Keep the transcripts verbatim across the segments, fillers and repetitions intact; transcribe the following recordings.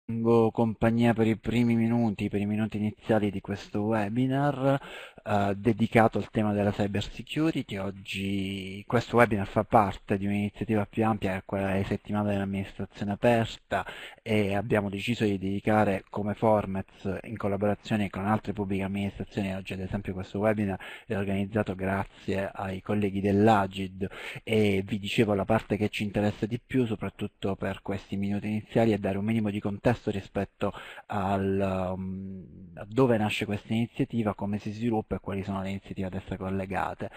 Tengo compagnia per i primi minuti, per i minuti iniziali di questo webinar eh, dedicato al tema della cyber security. Oggi questo webinar fa parte di un'iniziativa più ampia che è quella delle settimane dell'amministrazione aperta e abbiamo deciso di dedicare come Formez in collaborazione con altre pubbliche amministrazioni. Oggi ad esempio questo webinar è organizzato grazie ai colleghi dell'Agid e vi dicevo la parte che ci interessa di più, soprattutto per questi minuti iniziali, è dare un minimo di contesto rispetto al, um, a dove nasce questa iniziativa, come si sviluppa e quali sono le iniziative ad essa collegate.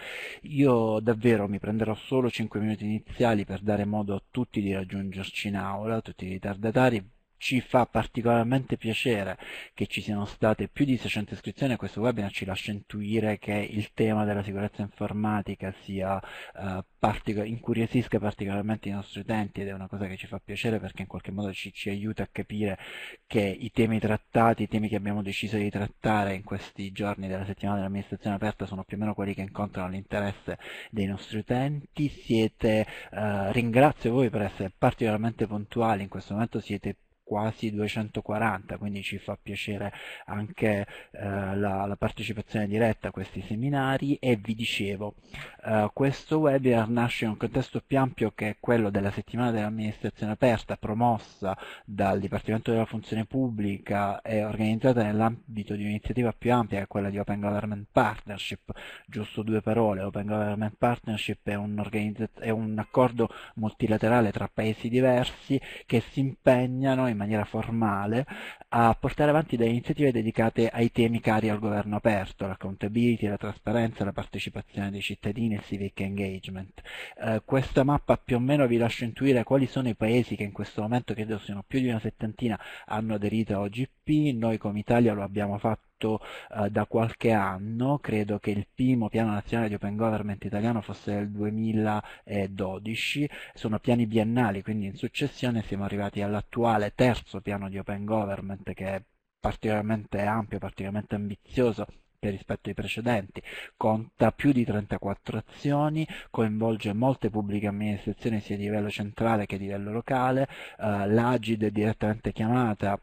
Io davvero mi prenderò solo cinque minuti iniziali per dare modo a tutti di raggiungerci in aula, a tutti i ritardatari. Ci fa particolarmente piacere che ci siano state più di seicento iscrizioni a questo webinar, ci lascia intuire che il tema della sicurezza informatica sia, eh, partico- incuriosisca particolarmente i nostri utenti, ed è una cosa che ci fa piacere perché in qualche modo ci, ci aiuta a capire che i temi trattati, i temi che abbiamo deciso di trattare in questi giorni della settimana dell'amministrazione aperta sono più o meno quelli che incontrano l'interesse dei nostri utenti. Siete, eh, ringrazio voi per essere particolarmente puntuali, in questo momento siete quasi duecentoquaranta, quindi ci fa piacere anche eh, la, la partecipazione diretta a questi seminari. E vi dicevo, eh, questo webinar nasce in un contesto più ampio che è quello della settimana dell'amministrazione aperta, promossa dal Dipartimento della Funzione Pubblica e organizzata nell'ambito di un'iniziativa più ampia che è quella di Open Government Partnership. Giusto due parole: Open Government Partnership è un, è un accordo multilaterale tra paesi diversi che si impegnano in maniera formale a portare avanti delle iniziative dedicate ai temi cari al governo aperto: l'accountability, la trasparenza, la partecipazione dei cittadini e il civic engagement. Eh, questa mappa più o meno vi lascia intuire quali sono i paesi che in questo momento, credo siano più di una settantina, hanno aderito a O G P. Noi come Italia lo abbiamo fatto eh, da qualche anno. Credo che il primo piano nazionale di open government italiano fosse del duemiladodici. Sono piani biennali, quindi in successione siamo arrivati all'attuale terzo piano di open government, che è particolarmente ampio, particolarmente ambizioso per rispetto ai precedenti, conta più di trentaquattro azioni, coinvolge molte pubbliche amministrazioni sia a livello centrale che a livello locale. eh, L'Agid è direttamente chiamata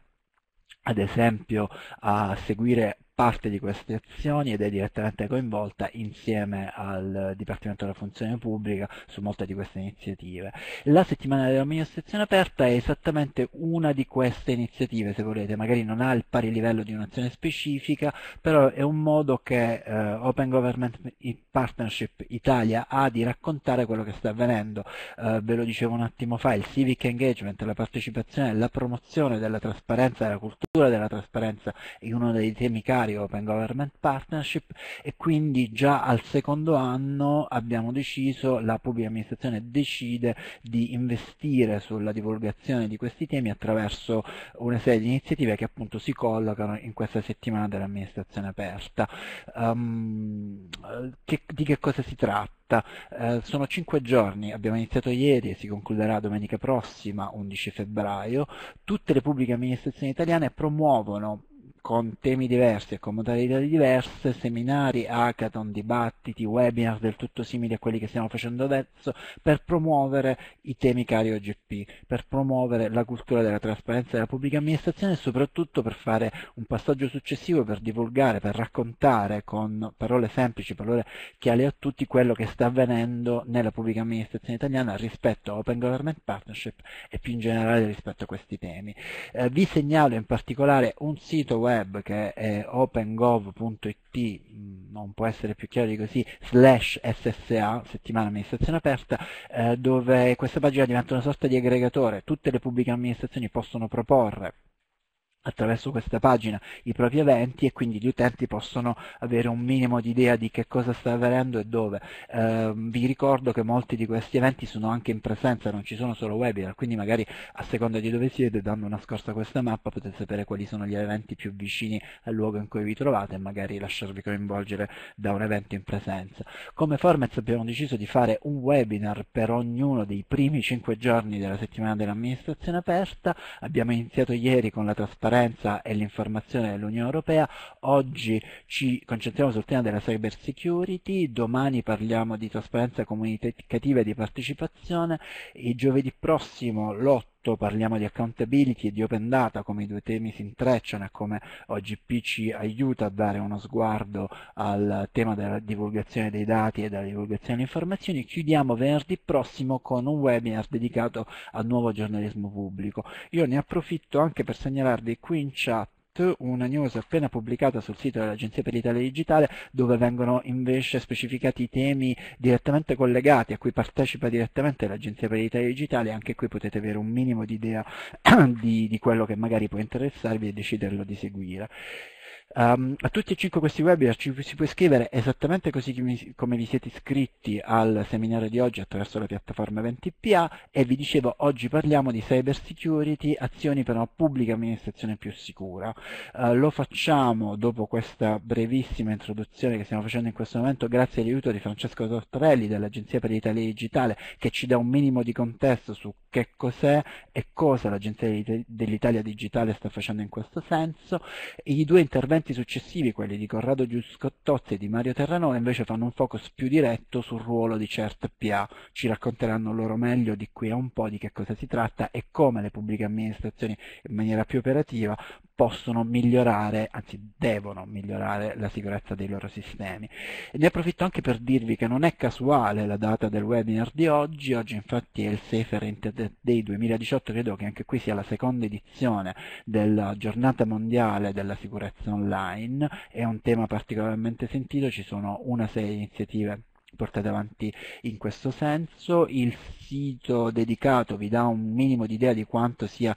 ad esempio a seguire parte di queste azioni ed è direttamente coinvolta insieme al Dipartimento della Funzione Pubblica su molte di queste iniziative. La settimana dell'amministrazione aperta è esattamente una di queste iniziative, se volete. Magari non ha il pari livello di un'azione specifica, però è un modo che eh, Open Government Partnership Italia ha di raccontare quello che sta avvenendo. Eh, ve lo dicevo un attimo fa: il civic engagement, la partecipazione, la promozione della trasparenza, della cultura della trasparenza è uno dei temi cari Open Government Partnership, e quindi già al secondo anno abbiamo deciso, la pubblica amministrazione decide di investire sulla divulgazione di questi temi attraverso una serie di iniziative che appunto si collocano in questa settimana dell'amministrazione aperta. Um, che, di che cosa si tratta? Eh, sono cinque giorni, abbiamo iniziato ieri e si concluderà domenica prossima, undici febbraio. Tutte le pubbliche amministrazioni italiane promuovono, con temi diversi e con modalità diverse, seminari, hackathon, dibattiti, webinar del tutto simili a quelli che stiamo facendo adesso, per promuovere i temi cari O G P, per promuovere la cultura della trasparenza della pubblica amministrazione e soprattutto per fare un passaggio successivo, per divulgare, per raccontare con parole semplici, parole chiare a tutti, quello che sta avvenendo nella pubblica amministrazione italiana rispetto a Open Government Partnership e più in generale rispetto a questi temi. Eh, vi segnalo in particolare un sito web che è opengov punto it, non può essere più chiaro di così, slash ssa, settimana amministrazione aperta, eh, dove questa pagina diventa una sorta di aggregatore. Tutte le pubbliche amministrazioni possono proporre attraverso questa pagina i propri eventi e quindi gli utenti possono avere un minimo di idea di che cosa sta avvenendo e dove. Eh, vi ricordo che molti di questi eventi sono anche in presenza, non ci sono solo webinar, quindi magari a seconda di dove siete, dando una scorsa a questa mappa, potete sapere quali sono gli eventi più vicini al luogo in cui vi trovate e magari lasciarvi coinvolgere da un evento in presenza. Come Formez abbiamo deciso di fare un webinar per ognuno dei primi cinque giorni della settimana dell'amministrazione aperta. Abbiamo iniziato ieri con la trasparenza e l'informazione dell'Unione Europea. Oggi ci concentriamo sul tema della cyber security, domani parliamo di trasparenza comunicativa e di partecipazione, e giovedì prossimo, l'otto soprattutto parliamo di accountability e di open data, come i due temi si intrecciano e come O G P ci aiuta a dare uno sguardo al tema della divulgazione dei dati e della divulgazione delle informazioni. Chiudiamo venerdì prossimo con un webinar dedicato al nuovo giornalismo pubblico. Io ne approfitto anche per segnalarvi qui in chat una news appena pubblicata sul sito dell'Agenzia per l'Italia Digitale, dove vengono invece specificati i temi direttamente collegati a cui partecipa direttamente l'Agenzia per l'Italia Digitale. Anche qui potete avere un minimo di idea di, di quello che magari può interessarvi e deciderlo di seguire. Um, a tutti e cinque questi webinar ci si può iscrivere esattamente così come vi siete iscritti al seminario di oggi attraverso la piattaforma venti P A, e vi dicevo, oggi parliamo di cyber security, azioni per una pubblica amministrazione più sicura. Uh, lo facciamo dopo questa brevissima introduzione che stiamo facendo in questo momento grazie all'aiuto di Francesco Tortorelli dell'Agenzia per l'Italia Digitale, che ci dà un minimo di contesto su che cos'è e cosa l'Agenzia dell'Italia Digitale sta facendo in questo senso. I due interventi successivi, quelli di Corrado Giuscottozzi e di Mario Terranova, invece fanno un focus più diretto sul ruolo di CertPA. Ci racconteranno loro meglio di qui a un po' di che cosa si tratta e come le pubbliche amministrazioni in maniera più operativa possono migliorare, anzi devono migliorare la sicurezza dei loro sistemi. E ne approfitto anche per dirvi che non è casuale la data del webinar di oggi. Oggi infatti è il Safer Internet Day duemiladiciotto, credo che anche qui sia la seconda edizione della giornata mondiale della sicurezza online. È un tema particolarmente sentito, ci sono una serie di iniziative portate avanti in questo senso. Il sito dedicato vi dà un minimo di idea di quanto sia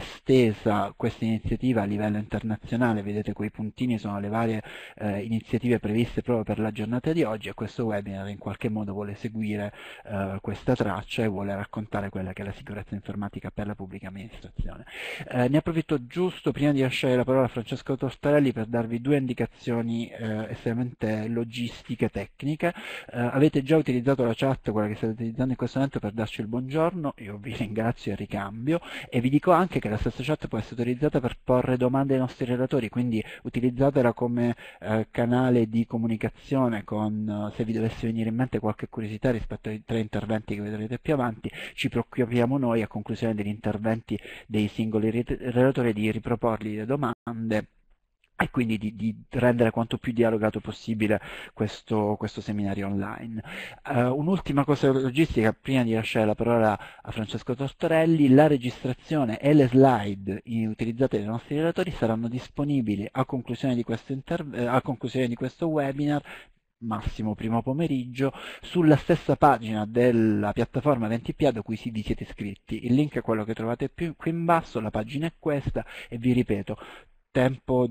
estesa questa iniziativa a livello internazionale. Vedete, quei puntini sono le varie eh, iniziative previste proprio per la giornata di oggi, e questo webinar in qualche modo vuole seguire eh, questa traccia e vuole raccontare quella che è la sicurezza informatica per la pubblica amministrazione. Eh, ne approfitto giusto prima di lasciare la parola a Francesco Tortorelli per darvi due indicazioni eh, estremamente logistiche, tecniche. Eh, avete già utilizzato la chat, quella che state utilizzando in questo momento, per darci il buongiorno. Io vi ringrazio e ricambio, e vi dico anche che la stessa chat può essere utilizzata per porre domande ai nostri relatori, quindi utilizzatela come eh, canale di comunicazione con, eh, se vi dovesse venire in mente qualche curiosità rispetto ai tre interventi che vedrete più avanti. Ci preoccupiamo noi, a conclusione degli interventi dei singoli relatori, di riproporgli le domande e quindi di, di rendere quanto più dialogato possibile questo, questo seminario online. Uh, un'ultima cosa logistica prima di lasciare la parola a Francesco Tortorelli: la registrazione e le slide utilizzate dai nostri relatori saranno disponibili a conclusione di questo, a conclusione di questo webinar, massimo primo pomeriggio, sulla stessa pagina della piattaforma venti P A da cui vi siete iscritti. Il link è quello che trovate più qui in basso, la pagina è questa, e vi ripeto, tempo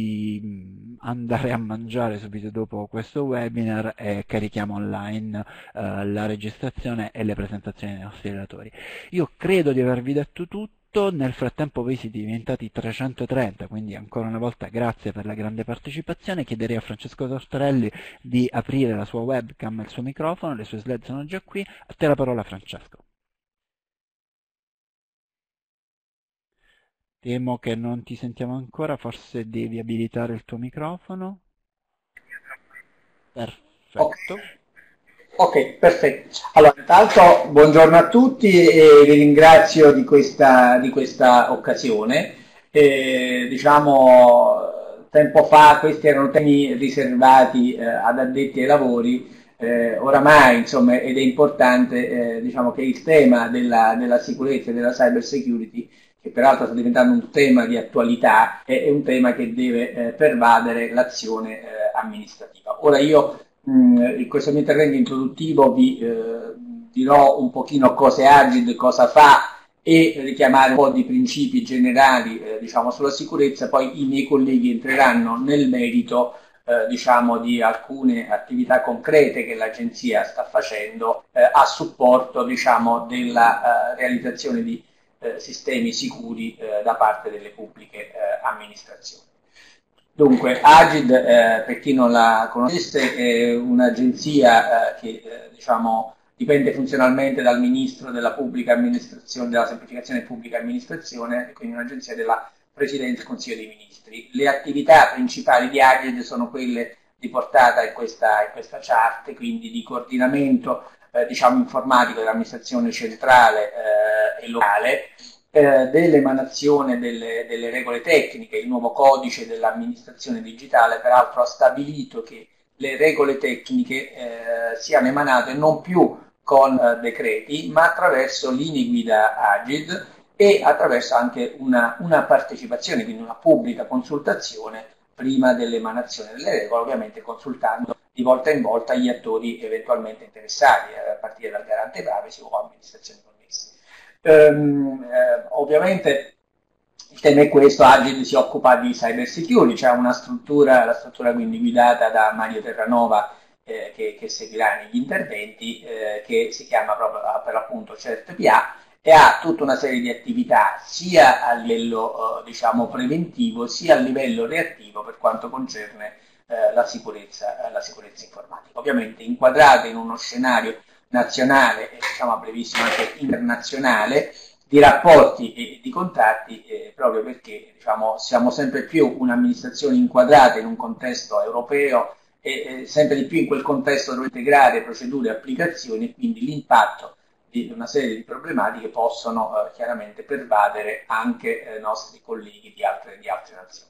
di andare a mangiare subito dopo questo webinar e carichiamo online eh, la registrazione e le presentazioni dei nostri relatori. Io credo di avervi detto tutto. Nel frattempo voi siete diventati trecentotrenta, quindi ancora una volta grazie per la grande partecipazione. Chiederei a Francesco Tortorelli di aprire la sua webcam e il suo microfono, le sue slide sono già qui. A te la parola, Francesco. Temo che non ti sentiamo ancora, forse devi abilitare il tuo microfono. Perfetto. Ok, okay, perfetto. Allora, intanto buongiorno a tutti e vi ringrazio di questa, di questa occasione. Eh, diciamo, tempo fa questi erano temi riservati eh, ad addetti ai lavori. Eh, oramai, insomma, ed è importante, eh, diciamo, che il tema della, della sicurezza e della cyber security, che peraltro sta diventando un tema di attualità, è, è un tema che deve eh, pervadere l'azione eh, amministrativa. Ora io mh, in questo mio intervento introduttivo vi eh, dirò un pochino cosa è Agid, cosa fa, e richiamare un po' di principi generali eh, diciamo, sulla sicurezza. Poi i miei colleghi entreranno nel merito eh, diciamo, di alcune attività concrete che l'Agenzia sta facendo eh, a supporto, diciamo, della eh, realizzazione di Eh, sistemi sicuri eh, da parte delle pubbliche eh, amministrazioni. Dunque, Agid, eh, per chi non la conoscesse, è un'agenzia eh, che eh, diciamo, dipende funzionalmente dal Ministro della Pubblica Amministrazione, della Semplificazione e Pubblica Amministrazione, quindi un'agenzia della Presidenza del Consiglio dei Ministri. Le attività principali di Agid sono quelle riportate in questa, in questa chart, quindi di coordinamento Eh, diciamo informatico dell'amministrazione centrale eh, e locale, eh, dell'emanazione delle, delle regole tecniche. Il nuovo codice dell'amministrazione digitale peraltro ha stabilito che le regole tecniche eh, siano emanate non più con eh, decreti, ma attraverso linee guida Agid e attraverso anche una, una partecipazione, quindi una pubblica consultazione prima dell'emanazione delle regole, ovviamente consultando di volta in volta gli attori eventualmente interessati, a partire dal garante privacy o amministrazioni connesse. Ehm, eh, ovviamente il tema è questo: Agid si occupa di cyber security, c'è una struttura, la struttura quindi guidata da Mario Terranova, eh, che, che seguirà negli interventi, eh, che si chiama proprio per l'appunto CERT-PA, e ha tutta una serie di attività sia a livello eh, diciamo preventivo sia a livello reattivo per quanto concerne eh, la, sicurezza, eh, la sicurezza informatica, ovviamente inquadrata in uno scenario nazionale e diciamo a brevissimo anche internazionale di rapporti e di contatti, eh, proprio perché diciamo, siamo sempre più un'amministrazione inquadrata in un contesto europeo e eh, sempre di più in quel contesto dove integrare procedure e applicazioni, e quindi l'impatto di una serie di problematiche possono eh, chiaramente pervadere anche i eh, nostri colleghi di altre, di altre nazioni.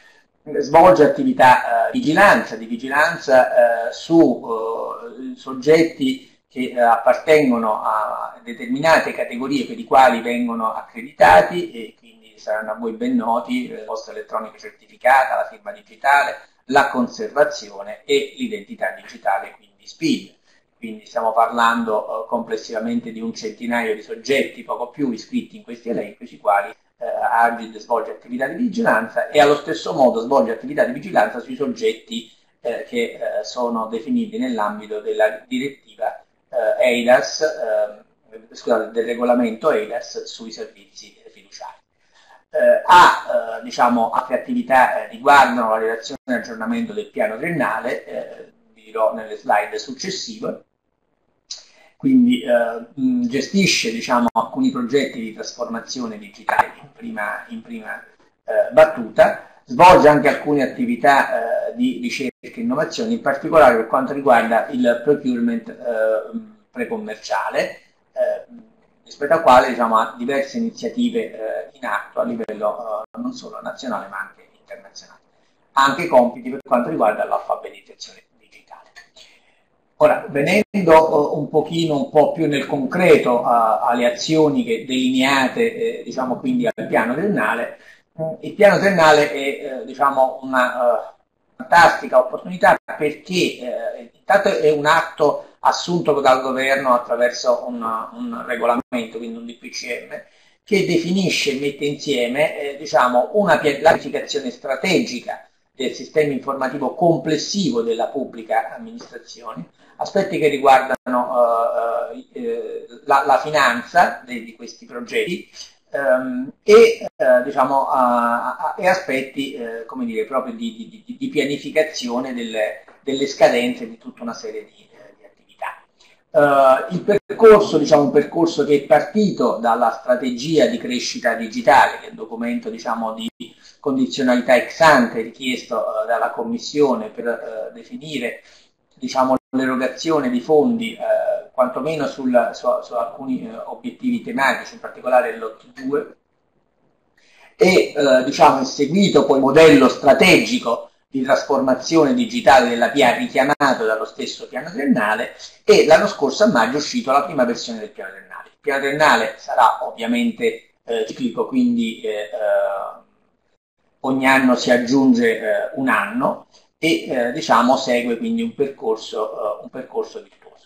Svolge attività eh, vigilanza, di vigilanza eh, su eh, soggetti che eh, appartengono a determinate categorie per i quali vengono accreditati, e quindi saranno a voi ben noti la posta elettronica certificata, la firma digitale, la conservazione e l'identità digitale, quindi S P I D. Quindi stiamo parlando eh, complessivamente di un centinaio di soggetti, poco più, iscritti in questi elenchi, sui quali eh, Agid svolge attività di vigilanza, e allo stesso modo svolge attività di vigilanza sui soggetti eh, che eh, sono definiti nell'ambito della direttiva eh, E I D A S, eh, scusate, del regolamento E I D A S sui servizi fiduciari. Eh, ha eh, diciamo, altre attività eh, riguardano la redazione e aggiornamento del piano triennale, eh, vi dirò nelle slide successive. Quindi eh, mh, gestisce diciamo, alcuni progetti di trasformazione digitale in prima, in prima eh, battuta, svolge anche alcune attività eh, di ricerca e innovazione, in particolare per quanto riguarda il procurement eh, precommerciale, eh, rispetto al quale diciamo, ha diverse iniziative eh, in atto a livello eh, non solo nazionale ma anche internazionale. Ha anche compiti per quanto riguarda l'alfabetizzazione digitale. Ora, venendo uh, un pochino, un po' più nel concreto uh, alle azioni che delineate, eh, diciamo quindi al piano triennale, uh, il piano triennale è, eh, diciamo, una uh, fantastica opportunità perché eh, intanto è un atto assunto dal governo attraverso un, un regolamento, quindi un D P C M, che definisce e mette insieme, eh, diciamo, una pianificazione strategica del sistema informativo complessivo della pubblica amministrazione, aspetti che riguardano eh, eh, la, la finanza di, di questi progetti ehm, e, eh, diciamo, a, a, e aspetti eh, come dire, proprio di, di, di, di pianificazione delle, delle scadenze di tutta una serie di, eh, di attività. Uh, il percorso, diciamo, un percorso che è partito dalla strategia di crescita digitale, che è il documento diciamo, di condizionalità ex ante richiesto uh, dalla Commissione per uh, definire diciamo, l'erogazione di fondi uh, quantomeno sul, su, su alcuni uh, obiettivi tematici, in particolare l'O T due, e uh, diciamo, è seguito poi il modello strategico di trasformazione digitale della P A richiamato dallo stesso piano triennale, e l'anno scorso a maggio è uscito la prima versione del piano triennale. Il piano triennale sarà ovviamente eh, ciclico, quindi eh, eh, ogni anno si aggiunge eh, un anno e eh, diciamo segue quindi un percorso, eh, un percorso virtuoso.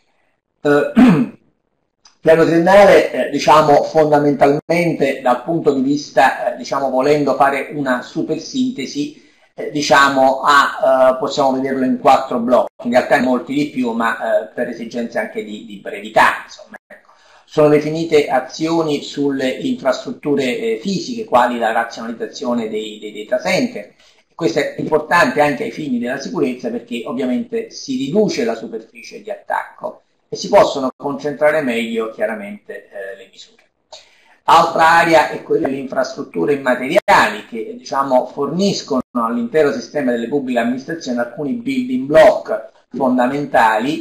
Eh, piano triennale, eh, diciamo fondamentalmente dal punto di vista, eh, diciamo volendo fare una super sintesi, eh, diciamo a, eh, possiamo vederlo in quattro blocchi, in realtà molti di più, ma eh, per esigenze anche di, di brevità, insomma. Sono definite azioni sulle infrastrutture eh, fisiche, quali la razionalizzazione dei, dei data center. Questo è importante anche ai fini della sicurezza, perché ovviamente si riduce la superficie di attacco e si possono concentrare meglio chiaramente eh, le misure. Altra area è quella delle infrastrutture immateriali, che diciamo, forniscono all'intero sistema delle pubbliche amministrazioni alcuni building block fondamentali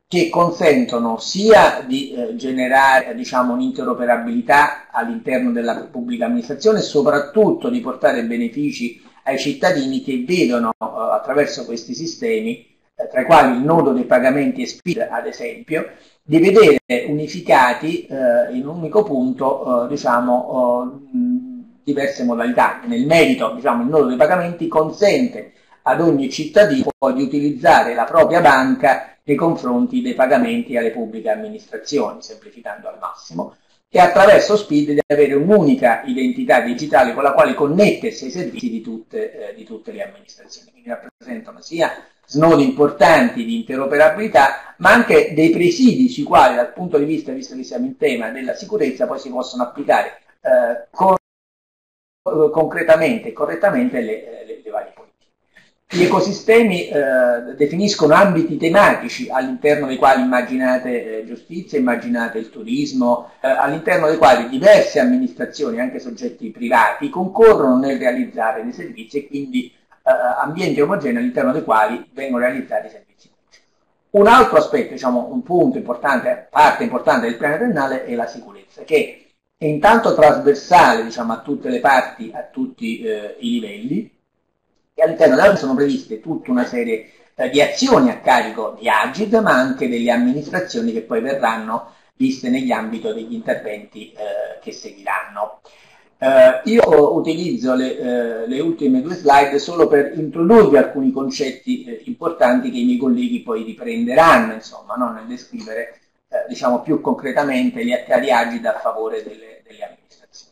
che consentono sia di eh, generare, diciamo, un'interoperabilità all'interno della pubblica amministrazione e soprattutto di portare benefici ai cittadini che vedono eh, attraverso questi sistemi, eh, tra i quali il nodo dei pagamenti e S P I D ad esempio, di vedere unificati eh, in un unico punto eh, diciamo, eh, diverse modalità. Nel merito, diciamo, il nodo dei pagamenti consente ad ogni cittadino di utilizzare la propria banca nei confronti dei pagamenti alle pubbliche amministrazioni, semplificando al massimo, e attraverso S P I D di avere un'unica identità digitale con la quale connettersi ai servizi di tutte, eh, di tutte le amministrazioni. Quindi rappresentano sia snodi importanti di interoperabilità, ma anche dei presidi sui quali, dal punto di vista, visto che siamo in tema della sicurezza, poi si possono applicare eh, con, concretamente e correttamente le, le, le varie politiche. Gli ecosistemi eh, definiscono ambiti tematici all'interno dei quali immaginate eh, giustizia, immaginate il turismo, eh, all'interno dei quali diverse amministrazioni, anche soggetti privati, concorrono nel realizzare dei servizi e quindi eh, ambienti omogenei all'interno dei quali vengono realizzati i servizi. Un altro aspetto, diciamo un punto importante, parte importante del piano triennale è la sicurezza, che è intanto trasversale, diciamo, a tutte le parti, a tutti eh, i livelli, e all'interno della sono previste tutta una serie eh, di azioni a carico di Agid, ma anche delle amministrazioni che poi verranno viste negli ambiti degli interventi eh, che seguiranno. Eh, io utilizzo le, eh, le ultime due slide solo per introdurvi alcuni concetti eh, importanti che i miei colleghi poi riprenderanno, insomma, no? Nel descrivere eh, diciamo più concretamente gli atti di Agid a favore delle, delle amministrazioni.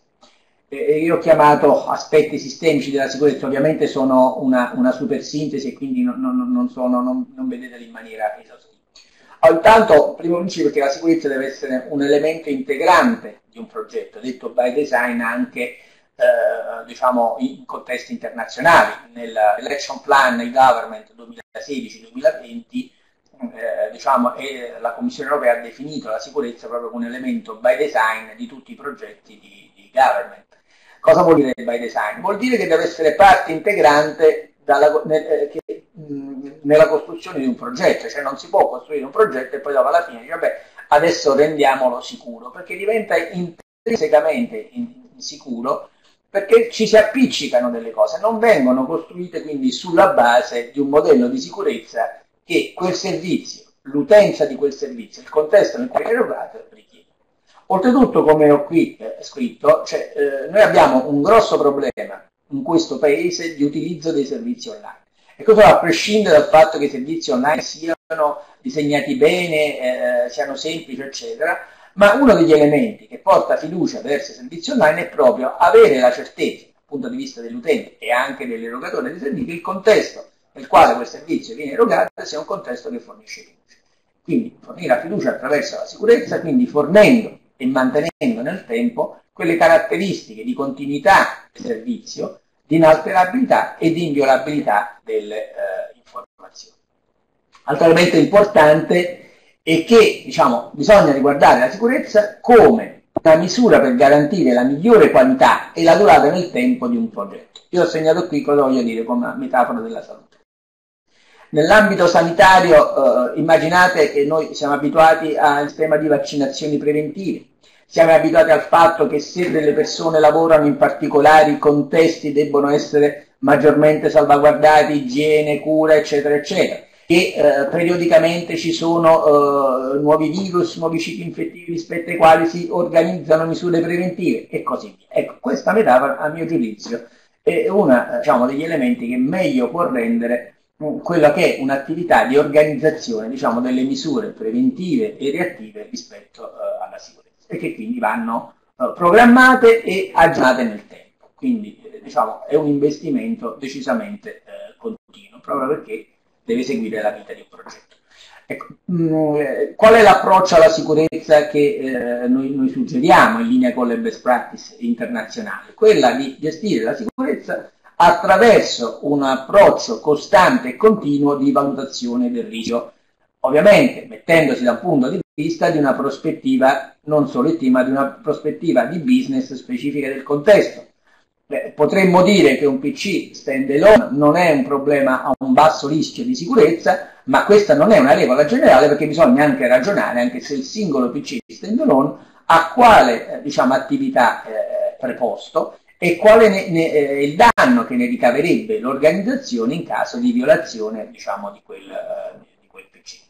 Eh, io ho chiamato aspetti sistemici della sicurezza, ovviamente sono una, una super sintesi e quindi non, non, non, sono, non, non vedeteli in maniera esaustiva. Intanto, primo principio, che la sicurezza deve essere un elemento integrante di un progetto, detto by design anche eh, diciamo in contesti internazionali. Nell'Action Plan e-Government duemilasedici duemilaventi eh, diciamo, e la Commissione Europea ha definito la sicurezza proprio come un elemento by design di tutti i progetti di, di government. Cosa vuol dire by design? Vuol dire che deve essere parte integrante dalla, nel, che, mh, nella costruzione di un progetto, cioè non si può costruire un progetto e poi dopo alla fine dire vabbè adesso rendiamolo sicuro, perché diventa intrinsecamente insicuro, perché ci si appiccicano delle cose, non vengono costruite quindi sulla base di un modello di sicurezza che quel servizio, l'utenza di quel servizio, il contesto nel quale è erogato richiede. Oltretutto, come ho qui eh, scritto, cioè, eh, noi abbiamo un grosso problema in questo paese di utilizzo dei servizi online. E questo a prescindere dal fatto che i servizi online siano disegnati bene, eh, siano semplici, eccetera, ma uno degli elementi che porta fiducia verso i servizi online è proprio avere la certezza, dal punto di vista dell'utente e anche dell'erogatore dei servizi, che il contesto nel quale quel servizio viene erogato sia un contesto che fornisce fiducia. Quindi fornire la fiducia attraverso la sicurezza, quindi fornendo e mantenendo nel tempo quelle caratteristiche di continuità del servizio, di inalterabilità e di inviolabilità delle eh, informazioni. Altro elemento importante è che, diciamo, bisogna riguardare la sicurezza come una misura per garantire la migliore qualità e la durata nel tempo di un progetto. Io ho segnato qui cosa voglio dire come metafora della salute. Nell'ambito sanitario, eh, immaginate che noi siamo abituati al sistema di vaccinazioni preventive, siamo abituati al fatto che se delle persone lavorano in particolari contesti debbono essere maggiormente salvaguardati, igiene, cura, eccetera, eccetera, che eh, periodicamente ci sono eh, nuovi virus, nuovi cicli infettivi rispetto ai quali si organizzano misure preventive e così via. Ecco, questa metafora, a mio giudizio, è uno diciamo, degli elementi che meglio può rendere quella che è un'attività di organizzazione, diciamo, delle misure preventive e reattive rispetto uh, alla sicurezza e che quindi vanno uh, programmate e aggiornate nel tempo. Quindi eh, diciamo, è un investimento decisamente eh, continuo, proprio perché deve seguire la vita di un progetto. Ecco, mh, qual è l'approccio alla sicurezza che eh, noi, noi suggeriamo in linea con le best practice internazionali? Quella di gestire la sicurezza attraverso un approccio costante e continuo di valutazione del rischio, ovviamente mettendosi da un punto di vista di una prospettiva non solo I T, ma di una prospettiva di business specifica del contesto. Beh, potremmo dire che un P C stand alone non è un problema a un basso rischio di sicurezza, ma questa non è una regola generale perché bisogna anche ragionare, anche se il singolo P C standalone, a quale eh, diciamo, attività eh, preposto e quale ne, ne, eh, il danno che ne ricaverebbe l'organizzazione in caso di violazione diciamo, di, quel, eh, di quel P C.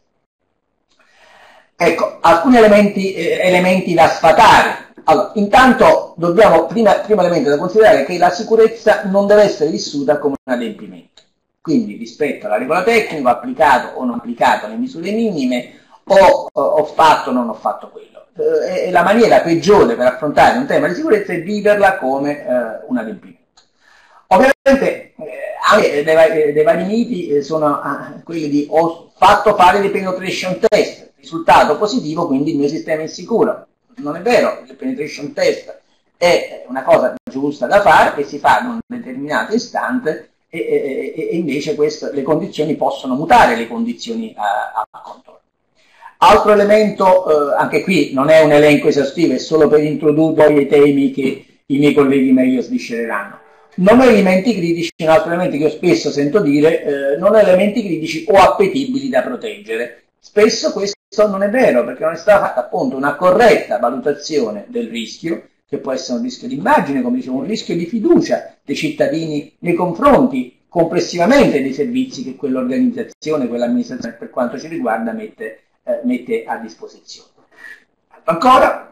Ecco, alcuni elementi, eh, elementi da sfatare. Allora, intanto dobbiamo, prima, primo elemento da considerare che la sicurezza non deve essere vissuta come un adempimento. Quindi rispetto alla regola tecnica, ho applicato o non applicato le misure minime, o ho fatto o non ho fatto quello. Eh, e la maniera peggiore per affrontare un tema di sicurezza è viverla come eh, un adempimento. Ovviamente eh, anche dei, dei vari miti eh, sono ah, quelli di ho fatto fare dei penetration test, risultato positivo, quindi il mio sistema è sicuro. Non è vero, il penetration test è una cosa giusta da fare che si fa in un determinato istante e, e, e invece questo, le condizioni possono mutare, le condizioni a, a contorno. Altro elemento, eh, anche qui non è un elenco esaustivo, è solo per introdurre i temi che i miei colleghi meglio sviscereranno. Non elementi critici, un altro elemento che io spesso sento dire, eh, non elementi critici o appetibili da proteggere. Spesso questo non è vero, perché non è stata fatta appunto una corretta valutazione del rischio, che può essere un rischio di immagine, come dicevo, un rischio di fiducia dei cittadini nei confronti complessivamente dei servizi che quell'organizzazione, quell'amministrazione per quanto ci riguarda mette, eh, mette a disposizione. Ancora,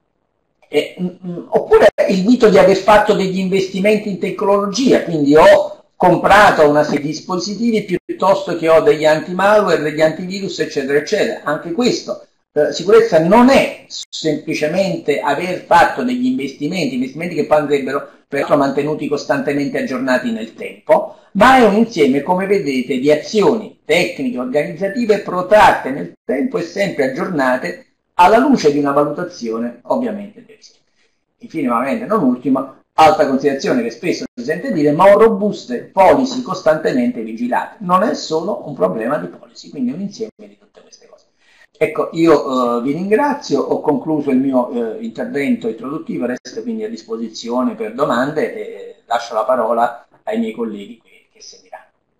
eh, mh, oppure il mito di aver fatto degli investimenti in tecnologia, quindi ho comprato una serie di dispositivi piuttosto che ho degli anti-malware, degli antivirus, eccetera, eccetera. Anche questo, eh, sicurezza non è semplicemente aver fatto degli investimenti, investimenti che poi andrebbero peraltro mantenuti costantemente aggiornati nel tempo, ma è un insieme, come vedete, di azioni tecniche, organizzative protratte nel tempo e sempre aggiornate alla luce di una valutazione, ovviamente, del rischio. Infine, ma ovviamente non ultimo, altra considerazione che spesso si sente dire, ma ho robuste policy costantemente vigilate. Non è solo un problema di policy, quindi è un insieme di tutte queste cose. Ecco, io eh, vi ringrazio, ho concluso il mio eh, intervento introduttivo, resto quindi a disposizione per domande e lascio la parola ai miei colleghi che, che seguiranno.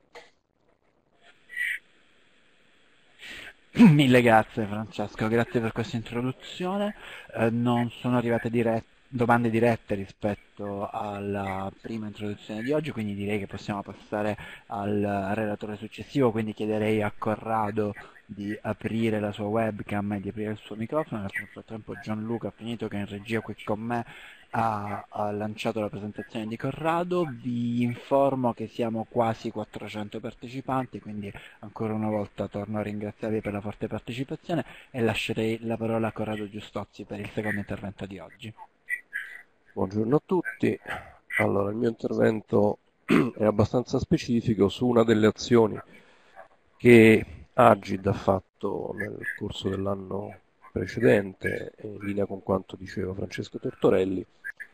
Mille grazie Francesco, grazie per questa introduzione. Eh, non sono arrivate dirette domande dirette rispetto alla prima introduzione di oggi, quindi direi che possiamo passare al relatore successivo, quindi chiederei a Corrado di aprire la sua webcam e di aprire il suo microfono. Nel frattempo Gianluca ha finito, che è in regia qui con me, ha, ha lanciato la presentazione di Corrado. Vi informo che siamo quasi quattrocento partecipanti, quindi ancora una volta torno a ringraziarvi per la forte partecipazione e lascerei la parola a Corrado Giustozzi per il secondo intervento di oggi. Buongiorno a tutti. Allora, il mio intervento è abbastanza specifico su una delle azioni che Agid ha fatto nel corso dell'anno precedente, in linea con quanto diceva Francesco Tortorelli,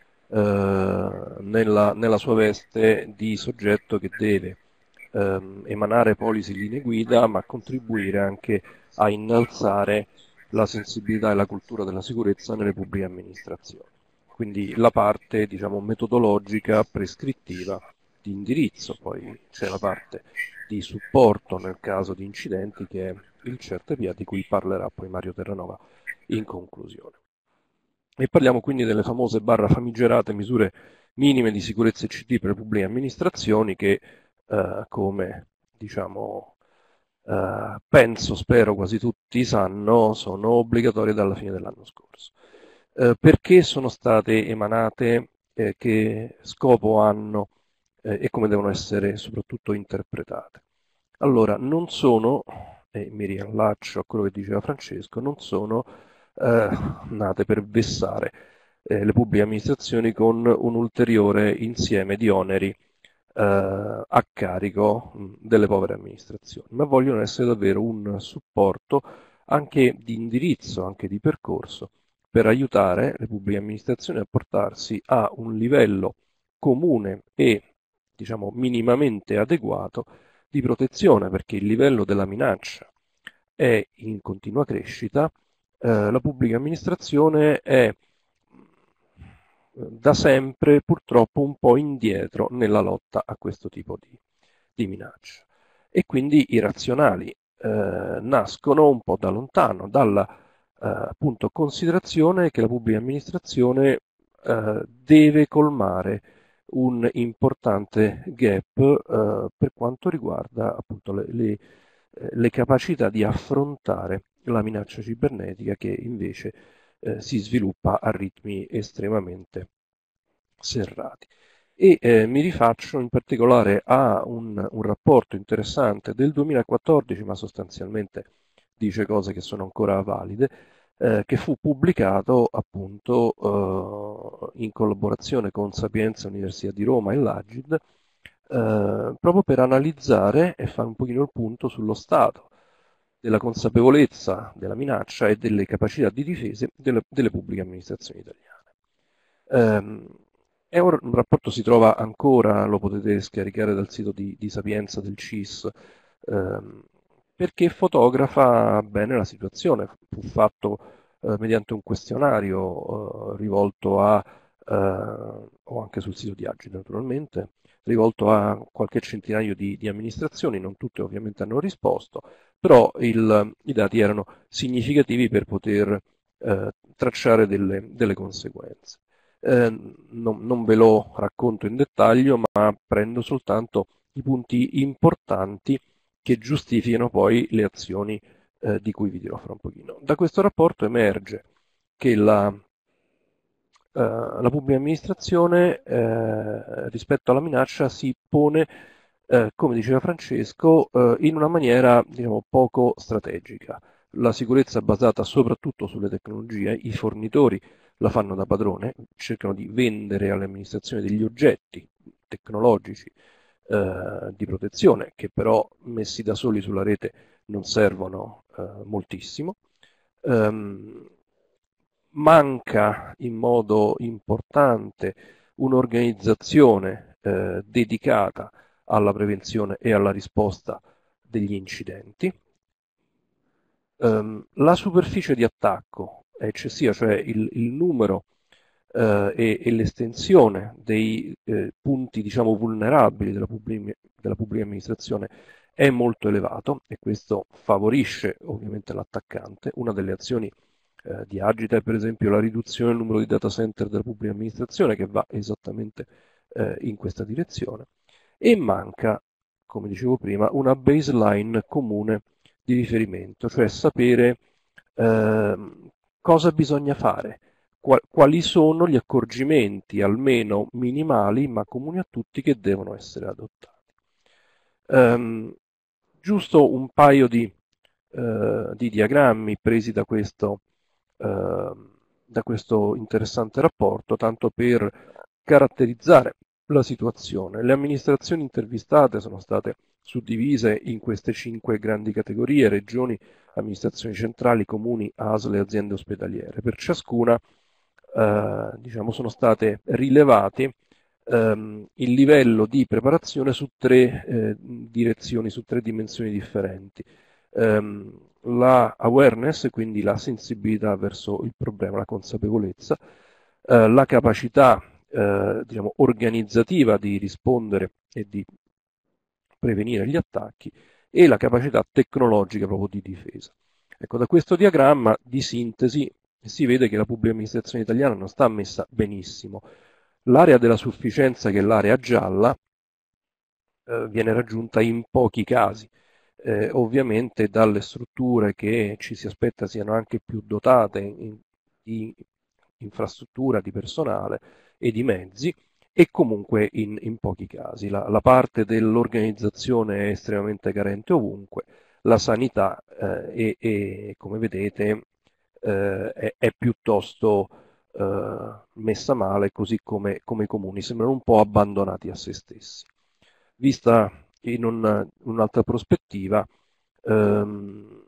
eh, nella, nella sua veste di soggetto che deve eh, emanare policy linee guida, ma contribuire anche a innalzare la sensibilità e la cultura della sicurezza nelle pubbliche amministrazioni. Quindi la parte, diciamo, metodologica, prescrittiva, di indirizzo, poi c'è la parte di supporto nel caso di incidenti, che è il CertPA, di cui parlerà poi Mario Terranova in conclusione. E parliamo quindi delle famose barra famigerate misure minime di sicurezza I C T per le pubbliche amministrazioni che, eh, come diciamo, eh, penso, spero quasi tutti sanno, sono obbligatorie dalla fine dell'anno scorso. Eh, perché sono state emanate, eh, che scopo hanno eh, e come devono essere soprattutto interpretate? Allora, non sono, e mi riallaccio a quello che diceva Francesco, non sono eh, nate per vessare eh, le pubbliche amministrazioni con un ulteriore insieme di oneri eh, a carico mh, delle povere amministrazioni, ma vogliono essere davvero un supporto anche di indirizzo, anche di percorso, per aiutare le pubbliche amministrazioni a portarsi a un livello comune e, diciamo, minimamente adeguato di protezione, perché il livello della minaccia è in continua crescita, eh, la pubblica amministrazione è da sempre purtroppo un po' indietro nella lotta a questo tipo di, di minaccia. E quindi i razionali eh, nascono un po' da lontano, dalla eh, appunto considerazione che la pubblica amministrazione eh, deve colmare un importante gap eh, per quanto riguarda appunto le, le, eh, le capacità di affrontare la minaccia cibernetica che invece eh, si sviluppa a ritmi estremamente serrati. E eh, mi rifaccio in particolare a un, un rapporto interessante del duemilaquattordici, ma sostanzialmente dice cose che sono ancora valide, eh, che fu pubblicato appunto eh, in collaborazione con Sapienza Università di Roma e l'Agid, eh, proprio per analizzare e fare un pochino il punto sullo stato della consapevolezza della minaccia e delle capacità di difesa delle, delle pubbliche amministrazioni italiane. Um, è un, un rapporto si trova ancora, lo potete scaricare dal sito di, di Sapienza del C I S, um, perché fotografa bene la situazione. Fu fatto uh, mediante un questionario uh, rivolto a, uh, o anche sul sito di Agid naturalmente, rivolto a qualche centinaio di, di amministrazioni, non tutte ovviamente hanno risposto, però il, i dati erano significativi per poter eh, tracciare delle, delle conseguenze. Eh, non, non ve lo racconto in dettaglio, ma prendo soltanto i punti importanti che giustificano poi le azioni eh, di cui vi dirò fra un pochino. Da questo rapporto emerge che la, eh, la pubblica amministrazione eh, rispetto alla minaccia si pone, eh, come diceva Francesco, eh, in una maniera diciamo, poco strategica. La sicurezza è basata soprattutto sulle tecnologie, i fornitori la fanno da padrone, cercano di vendere alle amministrazioni degli oggetti tecnologici eh, di protezione che però messi da soli sulla rete non servono eh, moltissimo. Um, manca in modo importante un'organizzazione eh, dedicata alla prevenzione e alla risposta degli incidenti. Um, la superficie di attacco è eccessiva, cioè il, il numero eh, e, e l'estensione dei eh, punti diciamo, vulnerabili della pubblica, della pubblica amministrazione è molto elevato e questo favorisce ovviamente l'attaccante. Una delle azioni eh, di Agita è per esempio la riduzione del numero di data center della pubblica amministrazione che va esattamente eh, in questa direzione e manca, come dicevo prima, una baseline comune di riferimento, cioè sapere eh, cosa bisogna fare, qual- quali sono gli accorgimenti, almeno minimali, ma comuni a tutti, che devono essere adottati. Um, giusto un paio di, uh, di diagrammi presi da questo, uh, da questo interessante rapporto, tanto per caratterizzare la situazione. Le amministrazioni intervistate sono state suddivise in queste cinque grandi categorie: regioni, amministrazioni centrali, comuni, A S L e aziende ospedaliere. Per ciascuna eh, diciamo, sono state rilevate ehm, il livello di preparazione su tre eh, direzioni, su tre dimensioni differenti. Ehm, la awareness, quindi la sensibilità verso il problema, la consapevolezza, eh, la capacità eh, diciamo, organizzativa di rispondere e di prevenire gli attacchi e la capacità tecnologica proprio di difesa. Ecco, da questo diagramma di sintesi si vede che la pubblica amministrazione italiana non sta messa benissimo. L'area della sufficienza, che è l'area gialla, eh, viene raggiunta in pochi casi, eh, ovviamente dalle strutture che ci si aspetta siano anche più dotate in, di infrastruttura, di personale e di mezzi, e comunque in, in pochi casi. La, la parte dell'organizzazione è estremamente carente ovunque, la sanità eh, è, è, come vedete, eh, è, è piuttosto eh, messa male, così come, come i comuni sembrano un po' abbandonati a se stessi. Vista in un, un'altra prospettiva, ehm,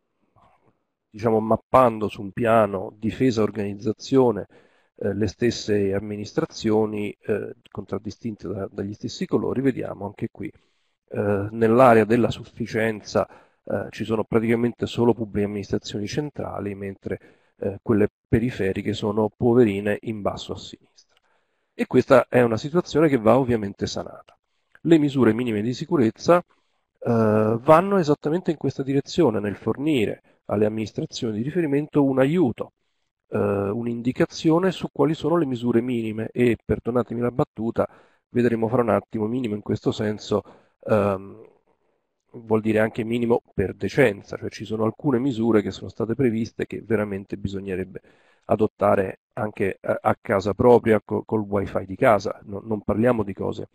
diciamo mappando su un piano difesa-organizzazione eh, le stesse amministrazioni eh, contraddistinte da, dagli stessi colori, vediamo anche qui eh, nell'area della sufficienza eh, ci sono praticamente solo pubbliche amministrazioni centrali, mentre eh, quelle periferiche sono poverine in basso a sinistra. E questa è una situazione che va ovviamente sanata. Le misure minime di sicurezza eh, vanno esattamente in questa direzione, nel fornire alle amministrazioni di riferimento un aiuto, eh, un'indicazione su quali sono le misure minime e, perdonatemi la battuta, vedremo fra un attimo, minimo in questo senso ehm, vuol dire anche minimo per decenza, cioè ci sono alcune misure che sono state previste che veramente bisognerebbe adottare anche a, a casa propria col, col wifi di casa, no, non parliamo di cose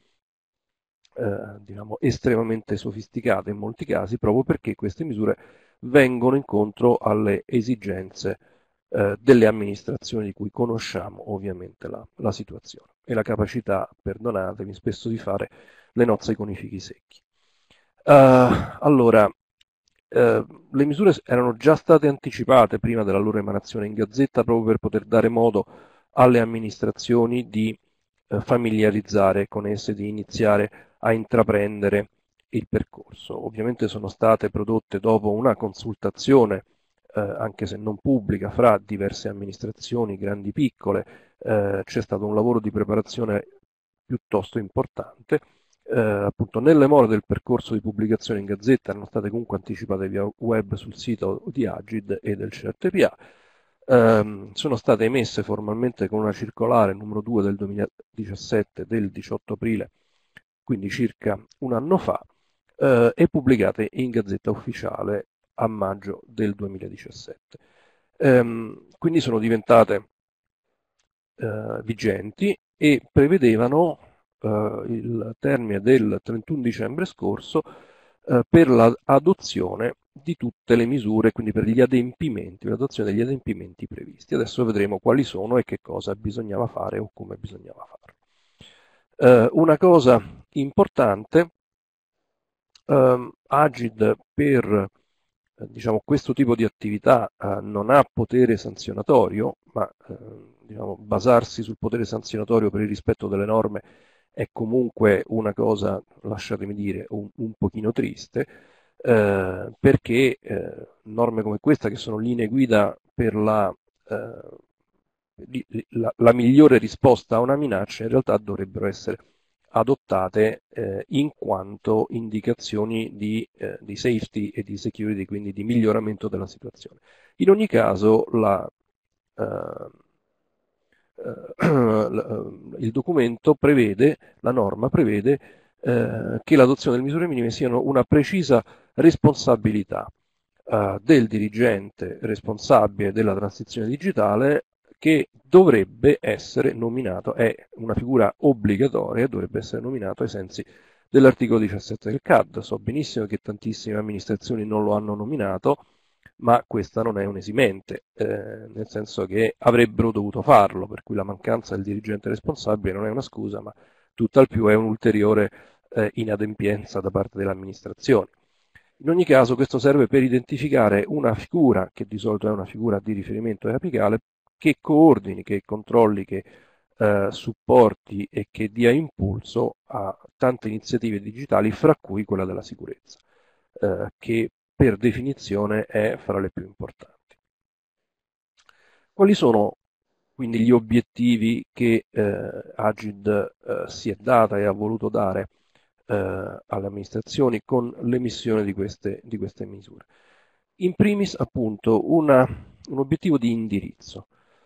eh, diciamo estremamente sofisticate in molti casi, proprio perché queste misure vengono incontro alle esigenze eh, delle amministrazioni di cui conosciamo ovviamente la, la situazione e la capacità, perdonatemi, spesso di fare le nozze con i fichi secchi. Uh, allora, uh, le misure erano già state anticipate prima della loro emanazione in Gazzetta proprio per poter dare modo alle amministrazioni di uh, familiarizzare con esse, di iniziare a intraprendere il percorso. Ovviamente sono state prodotte dopo una consultazione, uh, anche se non pubblica, fra diverse amministrazioni, grandi e piccole. C'è stato un lavoro di preparazione piuttosto importante. Eh, appunto nelle more del percorso di pubblicazione in Gazzetta erano state comunque anticipate via web sul sito di Agid e del C R T P A, eh, sono state emesse formalmente con una circolare numero due del duemiladiciassette del diciotto aprile, quindi circa un anno fa, eh, e pubblicate in Gazzetta Ufficiale a maggio del duemiladiciassette. Eh, quindi sono diventate eh, vigenti e prevedevano Uh, il termine del trentuno dicembre scorso uh, per l'adozione di tutte le misure, quindi per gli adempimenti, l'adozione degli adempimenti previsti. Adesso vedremo quali sono e che cosa bisognava fare o come bisognava fare. Uh, una cosa importante, uh, Agid per uh, diciamo, questo tipo di attività uh, non ha potere sanzionatorio, ma diciamo, basarsi sul potere sanzionatorio per il rispetto delle norme è comunque una cosa, lasciatemi dire, un, un pochino triste, eh, perché eh, norme come questa, che sono linee guida per la, eh, la, la migliore risposta a una minaccia, in realtà dovrebbero essere adottate eh, in quanto indicazioni di, eh, di safety e di security, quindi di miglioramento della situazione. In ogni caso, la, eh, il documento prevede, la norma prevede eh, che l'adozione delle misure minime siano una precisa responsabilità eh, del dirigente responsabile della transizione digitale, che dovrebbe essere nominato, è una figura obbligatoria, dovrebbe essere nominato ai sensi dell'articolo diciassette del C A D. So benissimo che tantissime amministrazioni non lo hanno nominato, ma questa non è un'esimente, eh, nel senso che avrebbero dovuto farlo, per cui la mancanza del dirigente responsabile non è una scusa, ma tutt'al più è un'ulteriore eh, inadempienza da parte delle amministrazioni. In ogni caso questo serve per identificare una figura, che di solito è una figura di riferimento apicale, che coordini, che controlli, che eh, supporti e che dia impulso a tante iniziative digitali, fra cui quella della sicurezza, eh, che per definizione è fra le più importanti. Quali sono quindi gli obiettivi che eh, Agid eh, si è data e ha voluto dare eh, alle amministrazioni con l'emissione di queste, di queste misure? In primis, appunto, una, un obiettivo di indirizzo,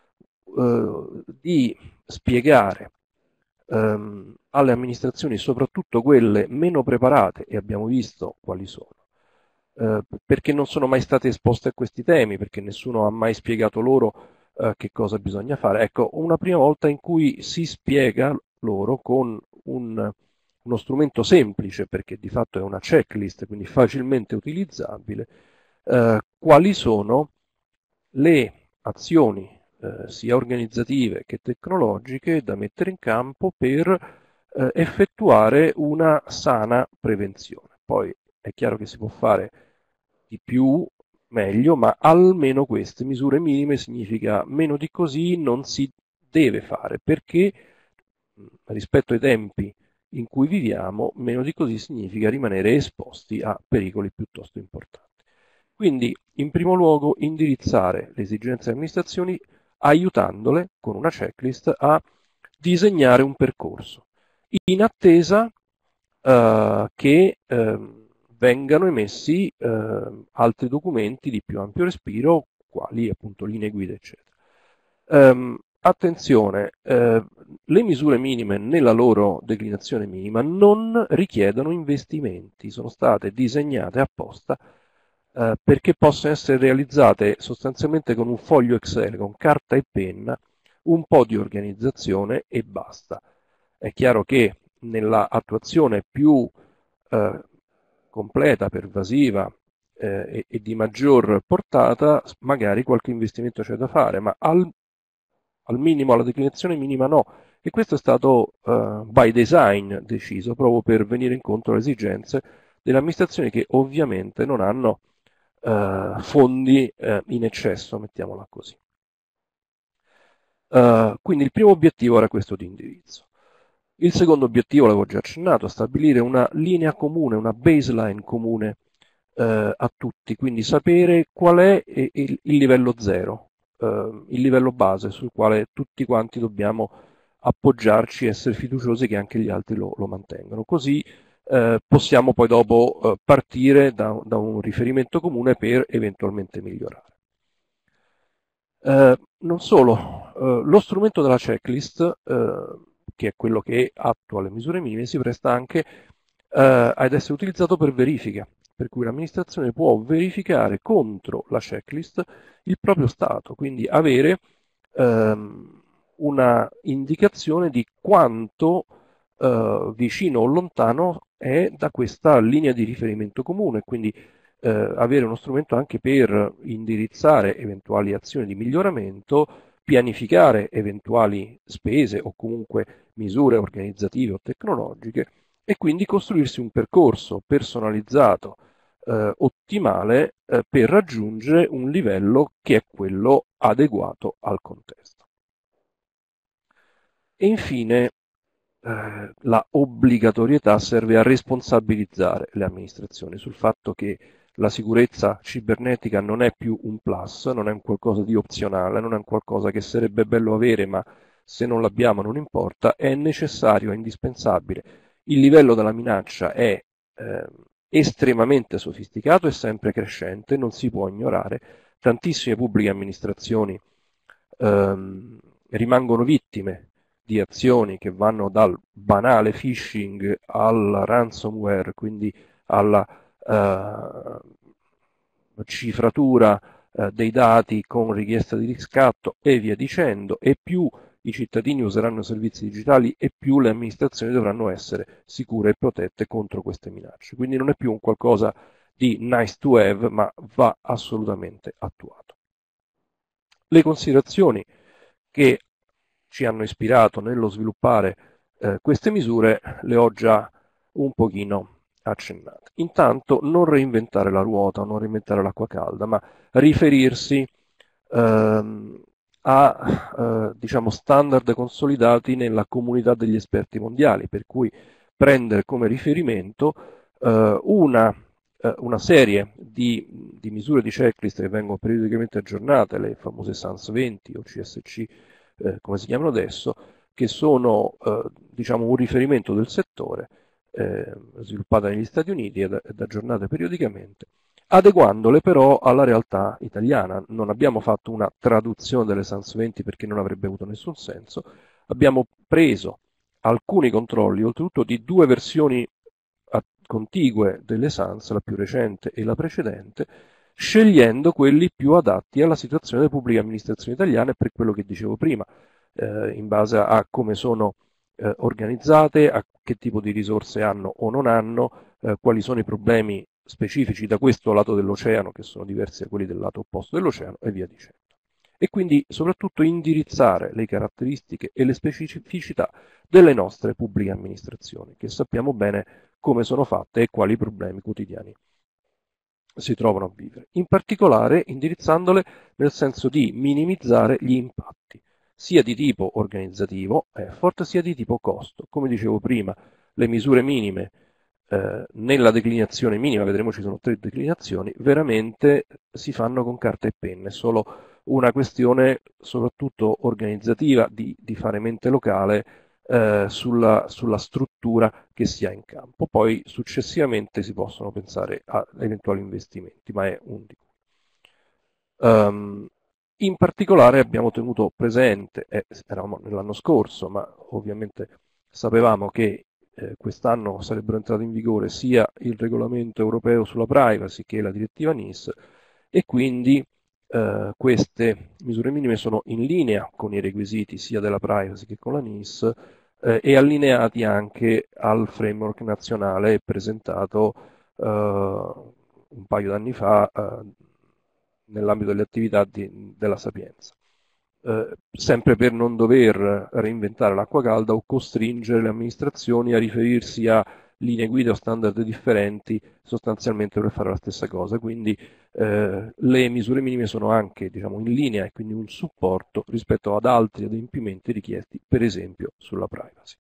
eh, di spiegare ehm, alle amministrazioni, soprattutto quelle meno preparate, e abbiamo visto quali sono, Uh, perché non sono mai state esposte a questi temi, perché nessuno ha mai spiegato loro uh, che cosa bisogna fare. Ecco, una prima volta in cui si spiega loro con un, uno strumento semplice, perché di fatto è una checklist, quindi facilmente utilizzabile, uh, quali sono le azioni uh, sia organizzative che tecnologiche da mettere in campo per uh, effettuare una sana prevenzione. Poi è chiaro che si può fare di più, meglio, ma almeno queste misure minime significa meno di così non si deve fare, perché rispetto ai tempi in cui viviamo, meno di così significa rimanere esposti a pericoli piuttosto importanti. Quindi, in primo luogo, indirizzare le esigenze delle amministrazioni aiutandole con una checklist a disegnare un percorso, in attesa uh, che uh, vengano emessi eh, altri documenti di più ampio respiro, quali appunto linee guida, eccetera. Um, attenzione, eh, le misure minime nella loro declinazione minima non richiedono investimenti, sono state disegnate apposta eh, perché possono essere realizzate sostanzialmente con un foglio Excel, con carta e penna, un po' di organizzazione e basta. È chiaro che nella attuazione più eh, completa, pervasiva eh, e, e di maggior portata, magari qualche investimento c'è da fare, ma al al minimo, alla declinazione minima no, e questo è stato uh, by design deciso proprio per venire incontro alle esigenze delle amministrazioni che ovviamente non hanno uh, fondi uh, in eccesso, mettiamola così. Uh, quindi il primo obiettivo era questo di indirizzo. Il secondo obiettivo, l'avevo già accennato, stabilire una linea comune, una baseline comune uh, a tutti, quindi sapere qual è il, il livello zero, Uh, il livello base sul quale tutti quanti dobbiamo appoggiarci e essere fiduciosi che anche gli altri lo, lo mantengano. Così uh, possiamo poi dopo uh, partire da, da un riferimento comune per eventualmente migliorare. Uh, non solo, uh, lo strumento della checklist, uh, che è quello che attua le misure minime, si presta anche uh, ad essere utilizzato per verifiche, per cui l'amministrazione può verificare contro la checklist il proprio stato, quindi avere ehm, una indicazione di quanto eh, vicino o lontano è da questa linea di riferimento comune, quindi eh, avere uno strumento anche per indirizzare eventuali azioni di miglioramento, pianificare eventuali spese o comunque misure organizzative o tecnologiche e quindi costruirsi un percorso personalizzato Eh, ottimale eh, per raggiungere un livello che è quello adeguato al contesto. E infine eh, la obbligatorietà serve a responsabilizzare le amministrazioni sul fatto che la sicurezza cibernetica non è più un plus, non è un qualcosa di opzionale, non è un qualcosa che sarebbe bello avere ma se non l'abbiamo non importa, è necessario, è indispensabile. Il livello della minaccia è eh, estremamente sofisticato e sempre crescente, non si può ignorare. Tantissime pubbliche amministrazioni ehm, rimangono vittime di azioni che vanno dal banale phishing al ransomware, quindi alla eh, cifratura eh, dei dati con richiesta di riscatto e via dicendo, e più i cittadini useranno servizi digitali e più le amministrazioni dovranno essere sicure e protette contro queste minacce. Quindi non è più un qualcosa di nice to have, ma va assolutamente attuato. Le considerazioni che ci hanno ispirato nello sviluppare eh, queste misure le ho già un pochino accennate. Intanto non reinventare la ruota, non reinventare l'acqua calda, ma riferirsi ehm, a eh, diciamo standard consolidati nella comunità degli esperti mondiali, per cui prendere come riferimento eh, una, eh, una serie di, di misure di checklist che vengono periodicamente aggiornate, le famose SANS venti o C S C eh, come si chiamano adesso, che sono eh, diciamo un riferimento del settore, eh, sviluppate negli Stati Uniti ed, ed aggiornate periodicamente, adeguandole però alla realtà italiana. Non abbiamo fatto una traduzione delle SANS venti perché non avrebbe avuto nessun senso, abbiamo preso alcuni controlli, oltretutto di due versioni contigue delle SANS, la più recente e la precedente, scegliendo quelli più adatti alla situazione delle pubbliche amministrazioni italiane per quello che dicevo prima, eh, in base a, a come sono eh, organizzate, a che tipo di risorse hanno o non hanno, eh, quali sono i problemi specifici da questo lato dell'oceano, che sono diversi da quelli del lato opposto dell'oceano, e via dicendo. E quindi soprattutto indirizzare le caratteristiche e le specificità delle nostre pubbliche amministrazioni, che sappiamo bene come sono fatte e quali problemi quotidiani si trovano a vivere. In particolare indirizzandole nel senso di minimizzare gli impatti, sia di tipo organizzativo, effort, sia di tipo costo. Come dicevo prima, le misure minime eh, nella declinazione minima, vedremo ci sono tre declinazioni, veramente si fanno con carta e penna, è solo una questione soprattutto organizzativa di, di fare mente locale eh, sulla, sulla struttura che si ha in campo. Poi successivamente si possono pensare a eventuali investimenti, ma è un di cui. Um, in particolare abbiamo tenuto presente, eh, eravamo nell'anno scorso, ma ovviamente sapevamo che eh, quest'anno sarebbero entrate in vigore sia il regolamento europeo sulla privacy che la direttiva N I S, e quindi eh, queste misure minime sono in linea con i requisiti sia della privacy che con la N I S eh, e allineati anche al framework nazionale presentato eh, un paio d'anni fa eh, nell'ambito delle attività di, della Sapienza. Eh, sempre per non dover reinventare l'acqua calda o costringere le amministrazioni a riferirsi a linee guida o standard differenti sostanzialmente per fare la stessa cosa. Quindi eh, le misure minime sono anche, diciamo, in linea e quindi un supporto rispetto ad altri adempimenti richiesti, per esempio sulla privacy.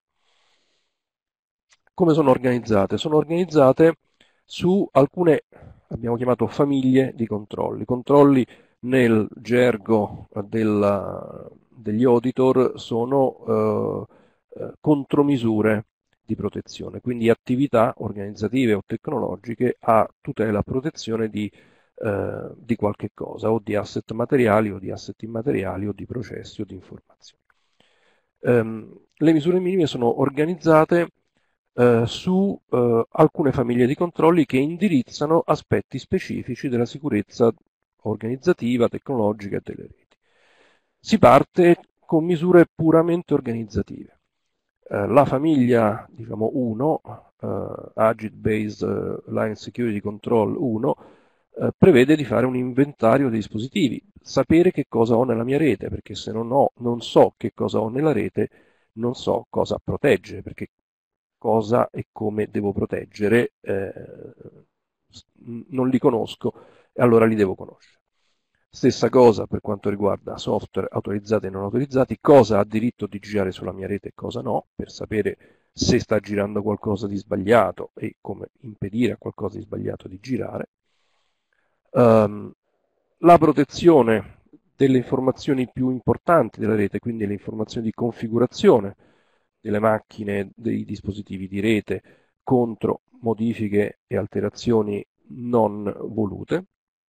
Come sono organizzate? Sono organizzate su alcune, abbiamo chiamato famiglie di controlli. Controlli nel gergo della, degli auditor sono eh, eh, contromisure di protezione, quindi attività organizzative o tecnologiche a tutela e protezione di, eh, di qualche cosa, o di asset materiali o di asset immateriali o di processi o di informazioni. Um, le misure minime sono organizzate eh, su eh, alcune famiglie di controlli che indirizzano aspetti specifici della sicurezza organizzativa, tecnologica e delle reti. Si parte con misure puramente organizzative. Eh, la famiglia, diciamo, uno, eh, Agit Based Line Security Control uno, eh, prevede di fare un inventario dei dispositivi, sapere che cosa ho nella mia rete, perché se non, ho, non so che cosa ho nella rete, non so cosa proteggere, perché cosa e come devo proteggere eh, non li conosco e allora li devo conoscere. Stessa cosa per quanto riguarda software autorizzati e non autorizzati, cosa ha diritto di girare sulla mia rete e cosa no, per sapere se sta girando qualcosa di sbagliato e come impedire a qualcosa di sbagliato di girare. Um, la protezione delle informazioni più importanti della rete, quindi le informazioni di configurazione delle macchine, dei dispositivi di rete contro modifiche e alterazioni non volute.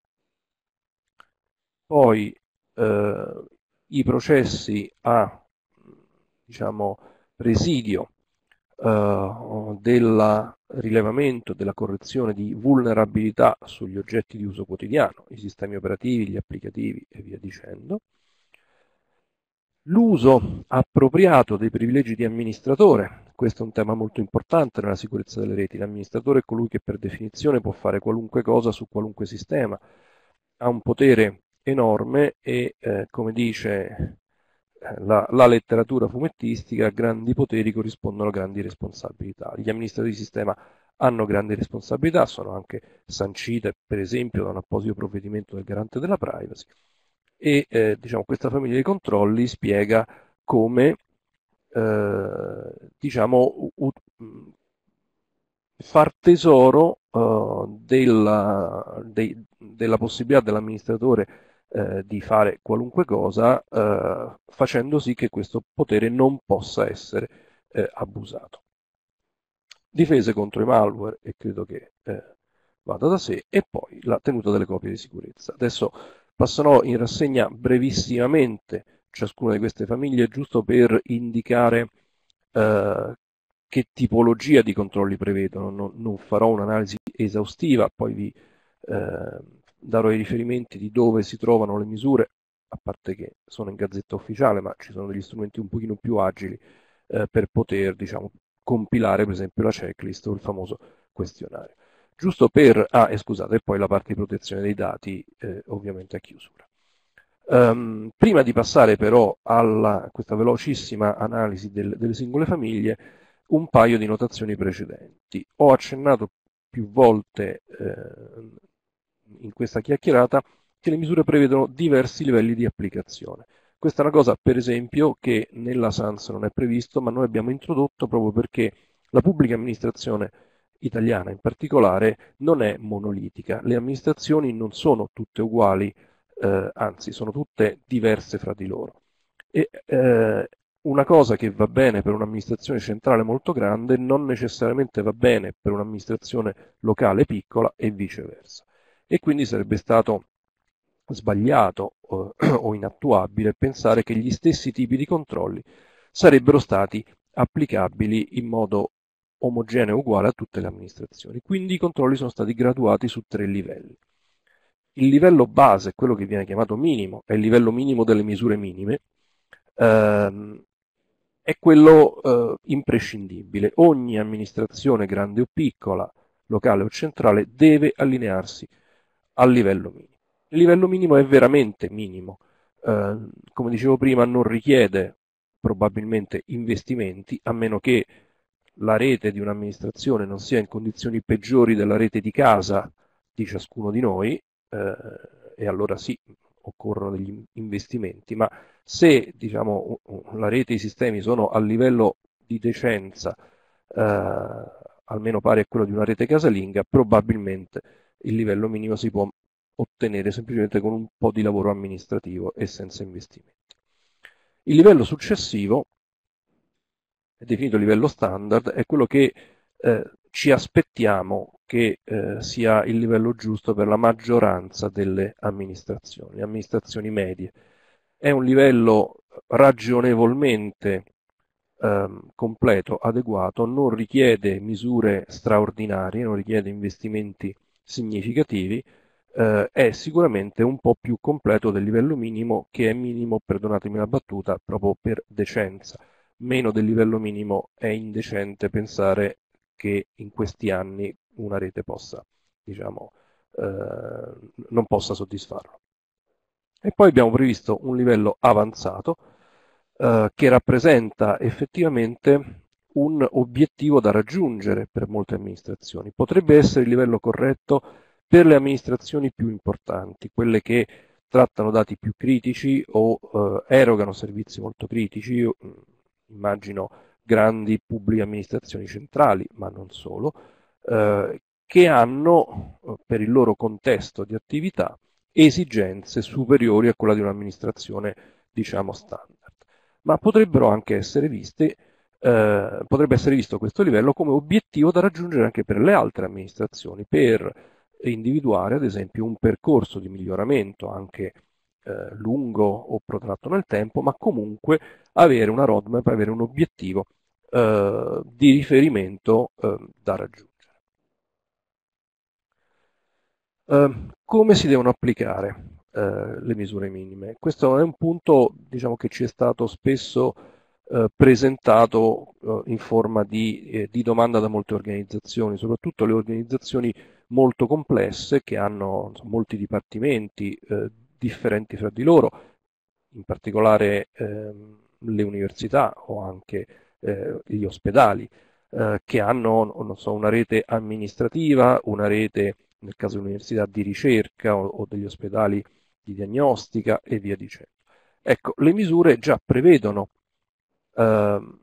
Poi eh, i processi a, diciamo, presidio eh, del rilevamento, della correzione di vulnerabilità sugli oggetti di uso quotidiano, i sistemi operativi, gli applicativi e via dicendo. L'uso appropriato dei privilegi di amministratore, questo è un tema molto importante nella sicurezza delle reti. L'amministratore è colui che per definizione può fare qualunque cosa su qualunque sistema, ha un potere enorme e, eh, come dice la, la letteratura fumettistica, grandi poteri corrispondono a grandi responsabilità. Gli amministratori di sistema hanno grandi responsabilità, sono anche sancite per esempio da un apposito provvedimento del garante della privacy e eh, diciamo, questa famiglia di controlli spiega come eh, diciamo, far tesoro uh, della, de, della possibilità dell'amministratore uh, di fare qualunque cosa, uh, facendo sì che questo potere non possa essere uh, abusato. Difese contro i malware, e credo che uh, vada da sé, e poi la tenuta delle copie di sicurezza. Adesso passerò in rassegna brevissimamente ciascuna di queste famiglie, giusto per indicare uh, che tipologia di controlli prevedono. Non, non farò un'analisi esaustiva, poi vi eh, darò i riferimenti di dove si trovano le misure, a parte che sono in Gazzetta Ufficiale, ma ci sono degli strumenti un pochino più agili eh, per poter, diciamo, compilare per esempio la checklist o il famoso questionario. Giusto per, ah, e scusate, e poi la parte di protezione dei dati, eh, ovviamente a chiusura. Um, prima di passare però a questa velocissima analisi del, delle singole famiglie, un paio di notazioni precedenti. Ho accennato più volte eh, in questa chiacchierata che le misure prevedono diversi livelli di applicazione. Questa è una cosa, per esempio, che nella SANS non è previsto, ma noi abbiamo introdotto proprio perché la pubblica amministrazione italiana in particolare non è monolitica. Le amministrazioni non sono tutte uguali, eh, anzi sono tutte diverse fra di loro. E, eh, una cosa che va bene per un'amministrazione centrale molto grande non necessariamente va bene per un'amministrazione locale piccola e viceversa. E quindi sarebbe stato sbagliato eh, o inattuabile pensare che gli stessi tipi di controlli sarebbero stati applicabili in modo omogeneo e uguale a tutte le amministrazioni. Quindi i controlli sono stati graduati su tre livelli. Il livello base, quello che viene chiamato minimo, è il livello minimo delle misure minime, ehm, è quello eh, imprescindibile. Ogni amministrazione, grande o piccola, locale o centrale, deve allinearsi al livello minimo. Il livello minimo è veramente minimo. Eh, come dicevo prima, non richiede probabilmente investimenti, a meno che la rete di un'amministrazione non sia in condizioni peggiori della rete di casa di ciascuno di noi, eh, e allora sì, occorrono degli investimenti, ma se diciamo, la rete e i sistemi sono a livello di decenza eh, almeno pari a quello di una rete casalinga, probabilmente il livello minimo si può ottenere semplicemente con un po' di lavoro amministrativo e senza investimenti. Il livello successivo, è definito livello standard, è quello che eh, ci aspettiamo che eh, sia il livello giusto per la maggioranza delle amministrazioni, amministrazioni medie. È un livello ragionevolmente ehm, completo, adeguato, non richiede misure straordinarie, non richiede investimenti significativi, eh, è sicuramente un po' più completo del livello minimo, che è minimo, perdonatemi la battuta, proprio per decenza. Meno del livello minimo è indecente pensare che in questi anni una rete possa, diciamo, eh, non possa soddisfarlo. E poi abbiamo previsto un livello avanzato eh, che rappresenta effettivamente un obiettivo da raggiungere per molte amministrazioni. Potrebbe essere il livello corretto per le amministrazioni più importanti, quelle che trattano dati più critici o eh, erogano servizi molto critici. Io, immagino grandi pubbliche amministrazioni centrali, ma non solo, eh, che hanno eh, per il loro contesto di attività esigenze superiori a quella di un'amministrazione, diciamo, standard. Ma potrebbero anche essere viste, eh, potrebbe essere visto questo livello come obiettivo da raggiungere anche per le altre amministrazioni, per individuare ad esempio un percorso di miglioramento anche eh, lungo o protratto nel tempo, ma comunque avere una roadmap, avere un obiettivo eh, di riferimento eh, da raggiungere. Eh, come si devono applicare eh, le misure minime? Questo è un punto, diciamo, che ci è stato spesso eh, presentato eh, in forma di, eh, di domanda da molte organizzazioni, soprattutto le organizzazioni molto complesse che hanno insomma, molti dipartimenti eh, differenti fra di loro, in particolare ehm, le università o anche eh, gli ospedali, eh, che hanno non so, una rete amministrativa, una rete, nel caso dell'università, di ricerca o, o degli ospedali di diagnostica e via dicendo. Ecco, le misure già prevedono ehm,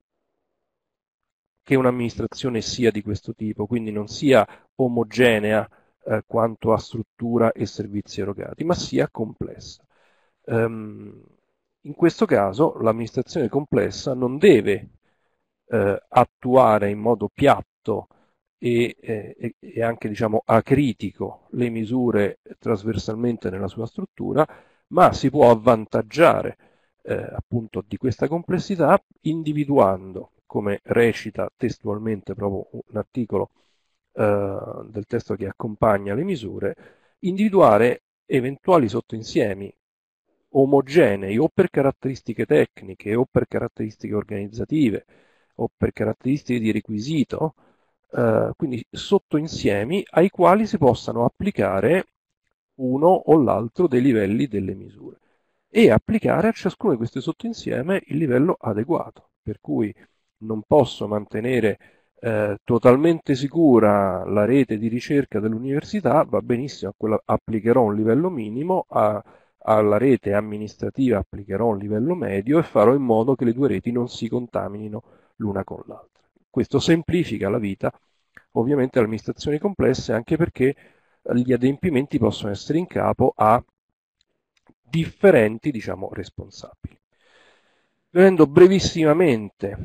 che un'amministrazione sia di questo tipo, quindi non sia omogenea eh, quanto a struttura e servizi erogati, ma sia complessa. Um, in questo caso l'amministrazione complessa non deve eh, attuare in modo piatto e, eh, e anche diciamo acritico le misure trasversalmente nella sua struttura, ma si può avvantaggiare eh, appunto di questa complessità individuando, come recita testualmente proprio un articolo eh, del testo che accompagna le misure, individuare eventuali sottoinsiemi omogenei o per caratteristiche tecniche o per caratteristiche organizzative o per caratteristiche di requisito, eh, quindi sottoinsiemi ai quali si possano applicare uno o l'altro dei livelli delle misure e applicare a ciascuno di questi sottoinsieme il livello adeguato, per cui non posso mantenere eh, totalmente sicura la rete di ricerca dell'università, va benissimo, a quella applicherò un livello minimo, a, alla rete amministrativa applicherò un livello medio e farò in modo che le due reti non si contaminino l'una con l'altra. Questo semplifica la vita ovviamente alle amministrazioni complesse, anche perché gli adempimenti possono essere in capo a differenti, diciamo, responsabili. Venendo brevissimamente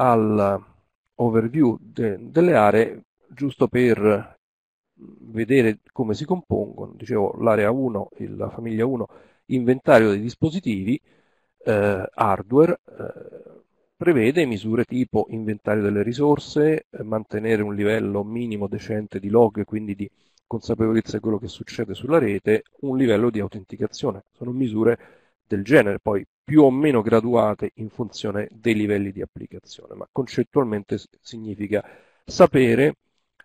all'overview de, delle aree, giusto per vedere come si compongono, dicevo l'area uno, la famiglia uno, inventario dei dispositivi, eh, hardware, eh, prevede misure tipo inventario delle risorse, eh, mantenere un livello minimo decente di log, quindi di consapevolezza di quello che succede sulla rete, un livello di autenticazione. Sono misure del genere, poi più o meno graduate in funzione dei livelli di applicazione, ma concettualmente significa sapere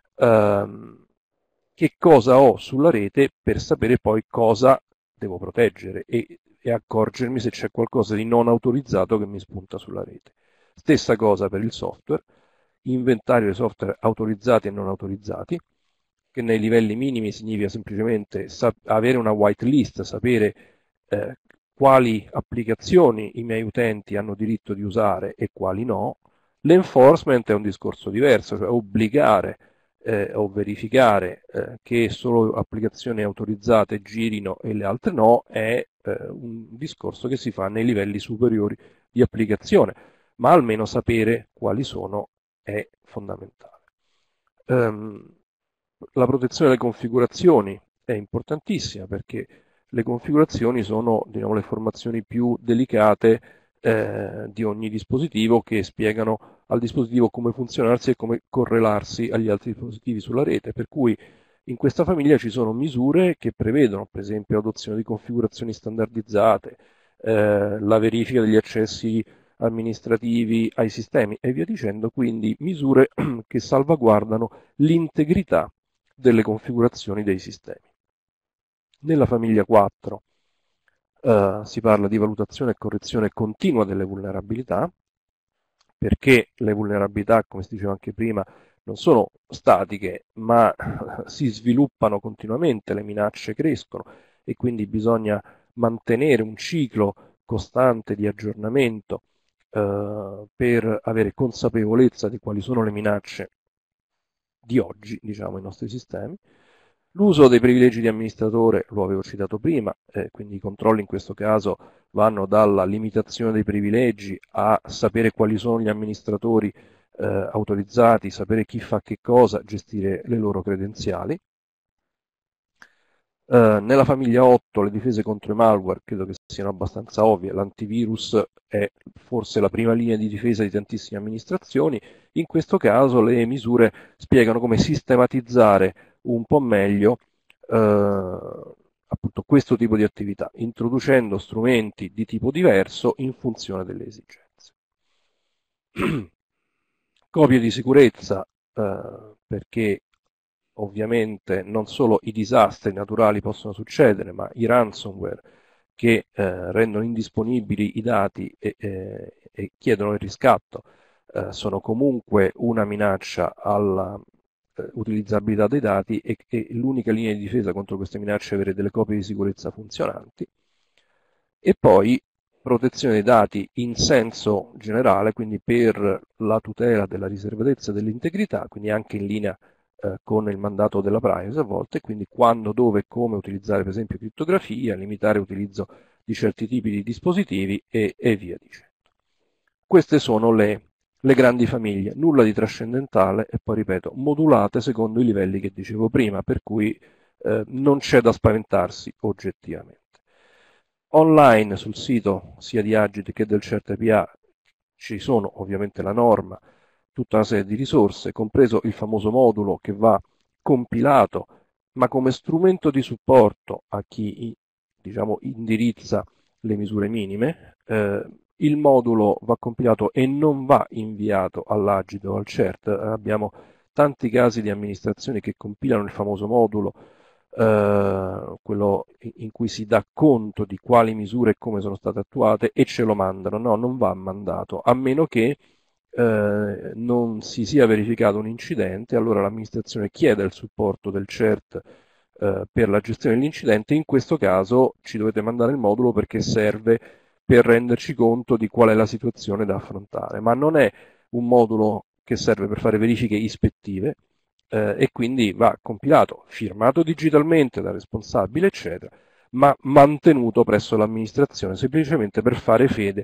ehm, che cosa ho sulla rete per sapere poi cosa devo proteggere e, e accorgermi se c'è qualcosa di non autorizzato che mi spunta sulla rete. Stessa cosa per il software, inventario di software autorizzati e non autorizzati, che nei livelli minimi significa semplicemente avere una whitelist, sapere eh, quali applicazioni i miei utenti hanno diritto di usare e quali no. L'enforcement è un discorso diverso, cioè obbligare eh, o verificare eh, che solo applicazioni autorizzate girino e le altre no è eh, un discorso che si fa nei livelli superiori di applicazione, ma almeno sapere quali sono è fondamentale. Um, la protezione delle configurazioni è importantissima perché le configurazioni sono, diciamo, le informazioni più delicate eh, di ogni dispositivo, che spiegano al dispositivo come funzionarsi e come correlarsi agli altri dispositivi sulla rete, per cui in questa famiglia ci sono misure che prevedono, per esempio, l'adozione di configurazioni standardizzate, eh, la verifica degli accessi amministrativi ai sistemi e via dicendo, quindi misure che salvaguardano l'integrità delle configurazioni dei sistemi. Nella famiglia quattro eh, si parla di valutazione e correzione continua delle vulnerabilità, perché le vulnerabilità, come si diceva anche prima, non sono statiche, ma si sviluppano continuamente, le minacce crescono e quindi bisogna mantenere un ciclo costante di aggiornamento eh, per avere consapevolezza di quali sono le minacce di oggi, diciamo, ai nostri sistemi. L'uso dei privilegi di amministratore lo avevo citato prima, eh, quindi i controlli in questo caso vanno dalla limitazione dei privilegi a sapere quali sono gli amministratori eh, autorizzati, sapere chi fa che cosa, gestire le loro credenziali. Uh, nella famiglia otto le difese contro i malware credo che siano abbastanza ovvie, l'antivirus è forse la prima linea di difesa di tantissime amministrazioni, in questo caso le misure spiegano come sistematizzare un po' meglio uh, appunto questo tipo di attività, introducendo strumenti di tipo diverso in funzione delle esigenze. Copie di sicurezza, uh, perché ovviamente non solo i disastri naturali possono succedere, ma i ransomware che eh, rendono indisponibili i dati e, e, e chiedono il riscatto eh, sono comunque una minaccia alla eh, utilizzabilità dei dati e, e l'unica linea di difesa contro queste minacce è avere delle copie di sicurezza funzionanti. E poi protezione dei dati in senso generale, quindi per la tutela della riservatezza e dell'integrità, quindi anche in linea Eh, con il mandato della privacy a volte, quindi quando, dove e come utilizzare per esempio crittografia, limitare l'utilizzo di certi tipi di dispositivi e, e via dicendo. Queste sono le, le grandi famiglie, nulla di trascendentale e poi ripeto, modulate secondo i livelli che dicevo prima, per cui eh, non c'è da spaventarsi oggettivamente. Online sul sito sia di Agit che del CertPA ci sono ovviamente la norma, tutta una serie di risorse, compreso il famoso modulo che va compilato, ma come strumento di supporto a chi, diciamo, indirizza le misure minime. Eh, il modulo va compilato e non va inviato all'Agit o al CERT. Abbiamo tanti casi di amministrazioni che compilano il famoso modulo, eh, quello in cui si dà conto di quali misure e come sono state attuate, e ce lo mandano. No, non va mandato, a meno che Eh, non si sia verificato un incidente, allora l'amministrazione chiede il supporto del CERT eh, per la gestione dell'incidente. In questo caso ci dovete mandare il modulo perché serve per renderci conto di qual è la situazione da affrontare, ma non è un modulo che serve per fare verifiche ispettive eh, e quindi va compilato, firmato digitalmente dal responsabile, eccetera, ma mantenuto presso l'amministrazione semplicemente per fare fede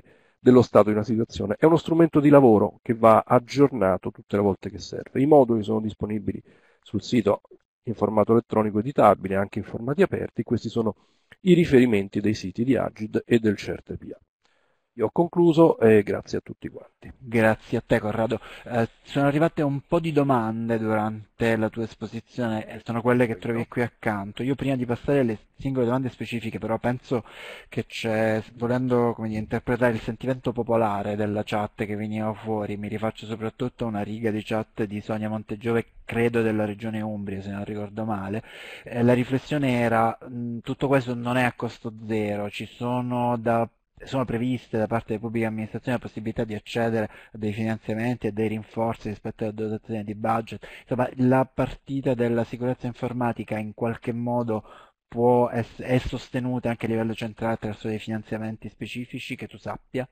dello stato di una situazione. È uno strumento di lavoro che va aggiornato tutte le volte che serve. I moduli sono disponibili sul sito in formato elettronico editabile, anche in formati aperti. Questi sono i riferimenti dei siti di Agid e del CertPA. Io ho concluso e grazie a tutti quanti. Grazie a te Corrado. Eh, sono arrivate un po' di domande durante la tua esposizione e sono quelle che trovi qui accanto. Io prima di passare alle singole domande specifiche però penso che c'è, volendo come dire, interpretare il sentimento popolare della chat che veniva fuori, mi rifaccio soprattutto a una riga di chat di Sonia Montegiove, credo della regione Umbria se non ricordo male. Eh, la riflessione era, mh, tutto questo non è a costo zero, ci sono da sono previste da parte delle pubbliche amministrazioni la possibilità di accedere a dei finanziamenti e dei rinforzi rispetto alla dotazione di budget. Insomma, la partita della sicurezza informatica in qualche modo può ess- è sostenuta anche a livello centrale attraverso dei finanziamenti specifici, che tu sappia?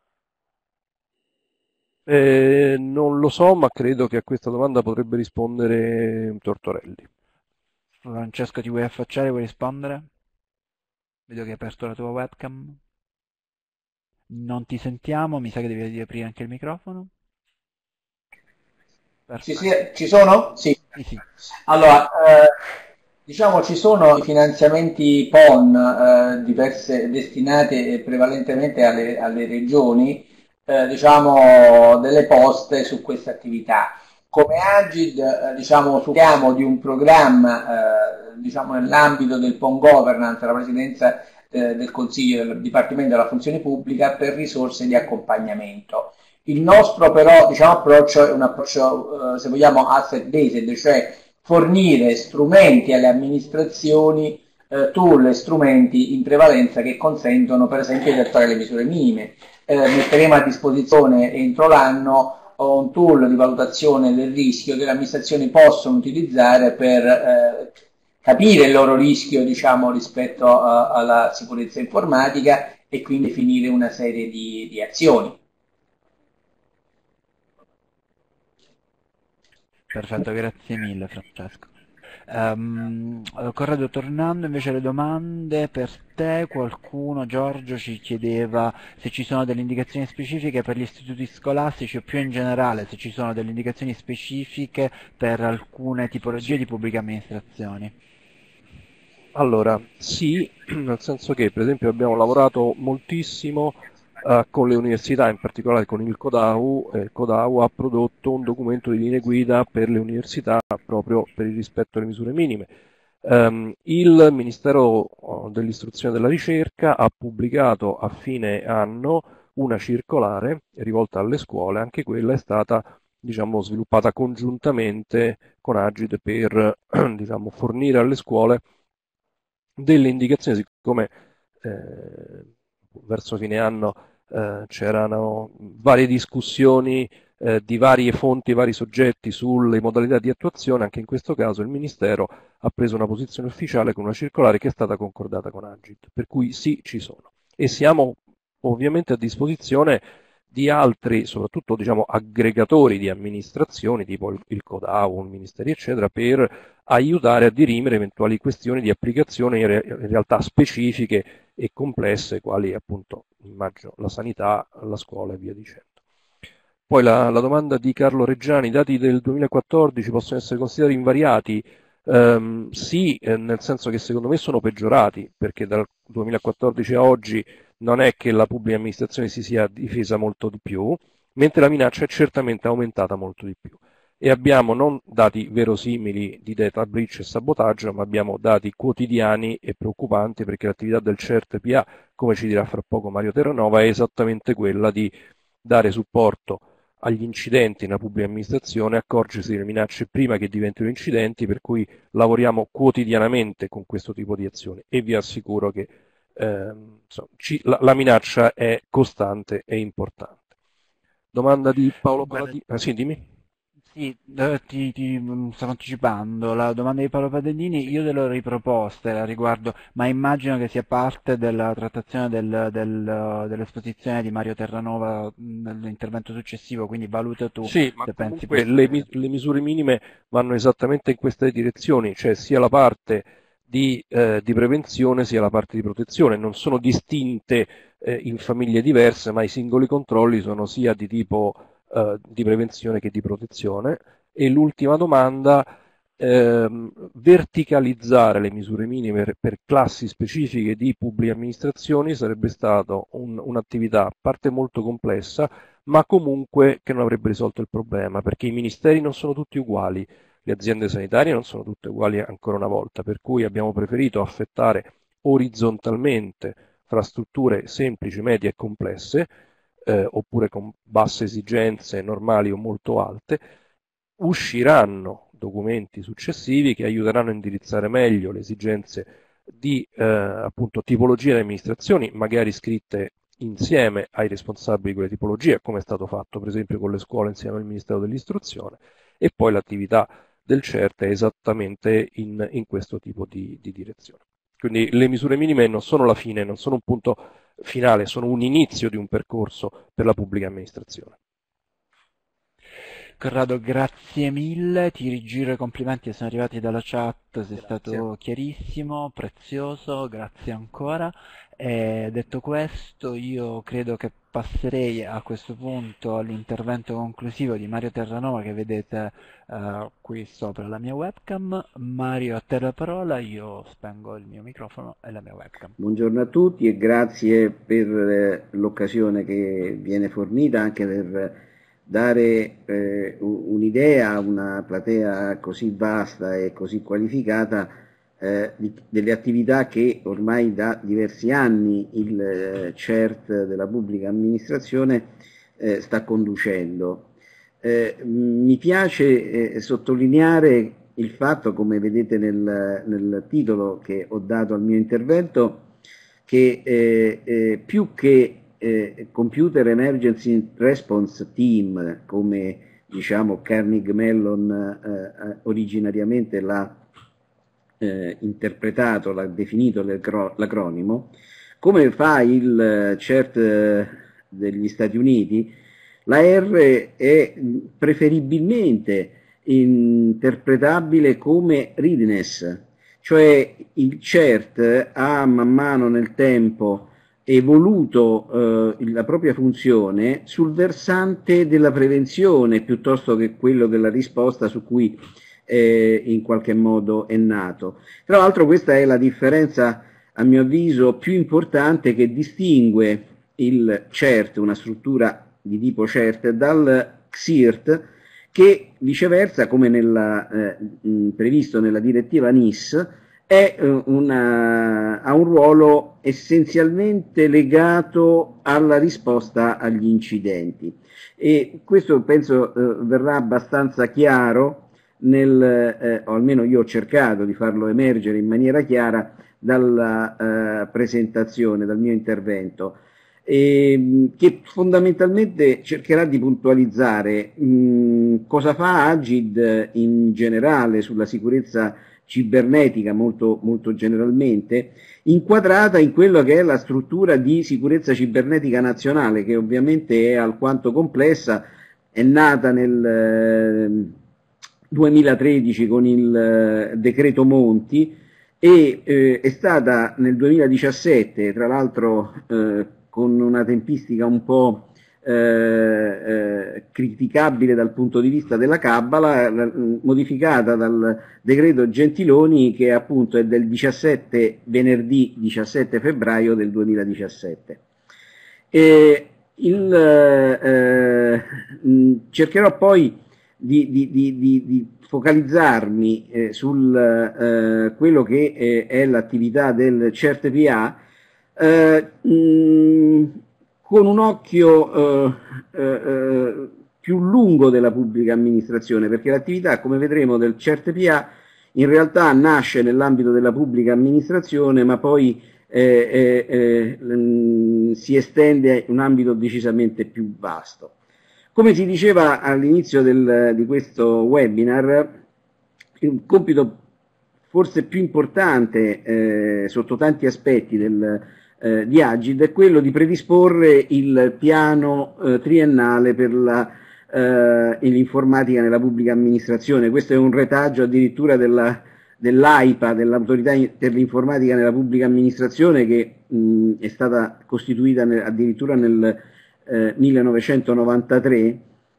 Eh, non lo so, ma credo che a questa domanda potrebbe rispondere Tortorelli. Francesco, ti vuoi affacciare, vuoi rispondere? Vedo che hai aperto la tua webcam. Non ti sentiamo, mi sa che devi aprire anche il microfono. Sì, Perfetto. sì, ci sono? Sì. Sì, sì. Allora, eh, diciamo ci sono i finanziamenti P O N eh, diverse, destinati prevalentemente alle, alle regioni, eh, diciamo delle poste su queste attività. Come Agid, eh, diciamo, subiamo di un programma, eh, diciamo nell'ambito del P O N Governance, della Presidenza eh, del Consiglio del Dipartimento della Funzione Pubblica per risorse di accompagnamento. Il nostro però, diciamo, approccio è un approccio, eh, se vogliamo, asset based, cioè fornire strumenti alle amministrazioni, eh, tool e strumenti in prevalenza che consentono per esempio di attuare le misure minime. Eh, metteremo a disposizione entro l'anno un tool di valutazione del rischio che le amministrazioni possono utilizzare per eh, capire il loro rischio, diciamo, rispetto a, alla sicurezza informatica e quindi definire una serie di, di azioni. Perfetto, grazie mille Francesco. Um, Corrado, tornando invece alle domande, per te qualcuno, Giorgio, ci chiedeva se ci sono delle indicazioni specifiche per gli istituti scolastici o più in generale se ci sono delle indicazioni specifiche per alcune tipologie di pubbliche amministrazioni. Allora, sì, nel senso che per esempio abbiamo lavorato moltissimo eh, con le università, in particolare con il CODAU, e il CODAU ha prodotto un documento di linee guida per le università proprio per il rispetto delle misure minime. Um, il Ministero dell'Istruzione e della Ricerca ha pubblicato a fine anno una circolare rivolta alle scuole, anche quella è stata, diciamo, sviluppata congiuntamente con Agid per diciamo, fornire alle scuole delle indicazioni, siccome eh, verso fine anno eh, c'erano varie discussioni eh, di varie fonti, vari soggetti sulle modalità di attuazione, anche in questo caso il Ministero ha preso una posizione ufficiale con una circolare che è stata concordata con Agid, per cui sì, ci sono. E siamo ovviamente a disposizione di altri, soprattutto diciamo, aggregatori di amministrazioni, tipo il, il CODAU, il Ministero, eccetera, per aiutare a dirimere eventuali questioni di applicazione in, re, in realtà specifiche e complesse, quali appunto, immagino, la sanità, la scuola e via dicendo. Poi la, la domanda di Carlo Reggiani, i dati del duemilaquattordici possono essere considerati invariati? Um, sì, eh, nel senso che secondo me sono peggiorati, perché dal duemilaquattordici a oggi non è che la pubblica amministrazione si sia difesa molto di più, mentre la minaccia è certamente aumentata molto di più. E abbiamo non dati verosimili di data breach e sabotaggio, ma abbiamo dati quotidiani e preoccupanti, perché l'attività del CertPA, come ci dirà fra poco Mario Terranova, è esattamente quella di dare supporto agli incidenti nella pubblica amministrazione, accorgersi delle minacce prima che diventino incidenti, per cui lavoriamo quotidianamente con questo tipo di azioni e vi assicuro che eh, insomma, ci, la, la minaccia è costante e importante. Domanda di Paolo Paladini. Ah, sì, dimmi. Sì, eh, ti, ti mm, stavo anticipando la domanda di Paolo Padellini, io te l'ho riproposta a riguardo, ma immagino che sia parte della trattazione del, del, dell'esposizione di Mario Terranova mm, nell'intervento successivo, quindi valuta tu sì, ma se pensi comunque le, possa... le misure minime vanno esattamente in queste direzioni, cioè sia la parte di, eh, di prevenzione sia la parte di protezione. Non sono distinte eh, in famiglie diverse, ma i singoli controlli sono sia di tipo eh, di prevenzione che di protezione. E l'ultima domanda, ehm, verticalizzare le misure minime per, per classi specifiche di pubbliche amministrazioni sarebbe stato un, un'attività a parte molto complessa, ma comunque che non avrebbe risolto il problema, perché i ministeri non sono tutti uguali, le aziende sanitarie non sono tutte uguali ancora una volta, per cui abbiamo preferito affettare orizzontalmente fra strutture semplici, medie e complesse, eh, oppure con basse esigenze normali o molto alte. Usciranno documenti successivi che aiuteranno a indirizzare meglio le esigenze di eh, appunto tipologia di amministrazioni, magari scritte insieme ai responsabili di quelle tipologie, come è stato fatto per esempio con le scuole insieme al Ministero dell'Istruzione, e poi l'attività del CERT è esattamente in, in questo tipo di, di direzione. Quindi le misure minime non sono la fine, non sono un punto finale, sono un inizio di un percorso per la pubblica amministrazione. Corrado, grazie mille, ti rigiro i complimenti che sono arrivati dalla chat, sei Grazie. stato chiarissimo, prezioso, grazie ancora. E detto questo, io credo che passerei a questo punto all'intervento conclusivo di Mario Terranova che vedete eh, qui sopra la mia webcam. Mario, a te la parola, io spengo il mio microfono e la mia webcam. Buongiorno a tutti e grazie per eh, l'occasione che viene fornita anche per dare eh, un'idea a una platea così vasta e così qualificata eh, di, delle attività che ormai da diversi anni il eh, CERT della pubblica amministrazione eh, sta conducendo. Eh, mi piace eh, sottolineare il fatto, come vedete nel, nel titolo che ho dato al mio intervento, che eh, eh, più che Eh, Computer Emergency Response Team, come diciamo Carnegie Mellon eh, originariamente l'ha eh, interpretato, l'ha definito l'acronimo, come fa il CERT degli Stati Uniti, la R è preferibilmente interpretabile come readiness, cioè il CERT ha man mano nel tempo evoluto eh, la propria funzione sul versante della prevenzione piuttosto che quello della risposta su cui eh, in qualche modo è nato. Tra l'altro questa è la differenza, a mio avviso, più importante che distingue il CERT, una struttura di tipo CERT, dal C S I R T, che viceversa, come nella, eh, previsto nella direttiva N I S, è una, ha un ruolo essenzialmente legato alla risposta agli incidenti, e questo penso eh, verrà abbastanza chiaro nel, eh, o almeno io ho cercato di farlo emergere in maniera chiara dalla eh, presentazione, dal mio intervento, e, che fondamentalmente cercherà di puntualizzare mh, cosa fa Agid in generale sulla sicurezza cibernetica, molto, molto generalmente, inquadrata in quello che è la struttura di sicurezza cibernetica nazionale, che ovviamente è alquanto complessa, è nata nel eh, duemilatredici con il eh, decreto Monti e eh, è stata nel duemiladiciassette, tra l'altro eh, con una tempistica un po' Eh, eh, criticabile dal punto di vista della cabala, la, modificata dal decreto Gentiloni, che appunto è del diciassette, venerdì diciassette febbraio del duemiladiciassette. E il, eh, cercherò poi di, di, di, di, di focalizzarmi eh, sul eh, quello che eh, è l'attività del CERT-P A, eh, mh, con un occhio eh, eh, più lungo della pubblica amministrazione, perché l'attività, come vedremo, del CERT-P A in realtà nasce nell'ambito della pubblica amministrazione, ma poi eh, eh, eh, si estende a un ambito decisamente più vasto. Come si diceva all'inizio di questo webinar, il compito forse più importante eh, sotto tanti aspetti del Eh, di Agid è quello di predisporre il piano eh, triennale per l'informatica eh, nella pubblica amministrazione. Questo è un retaggio addirittura della dell'AIPA, dell'Autorità per l'informatica nella pubblica amministrazione, che mh, è stata costituita nel, addirittura nel eh, millenovecentonovantatré,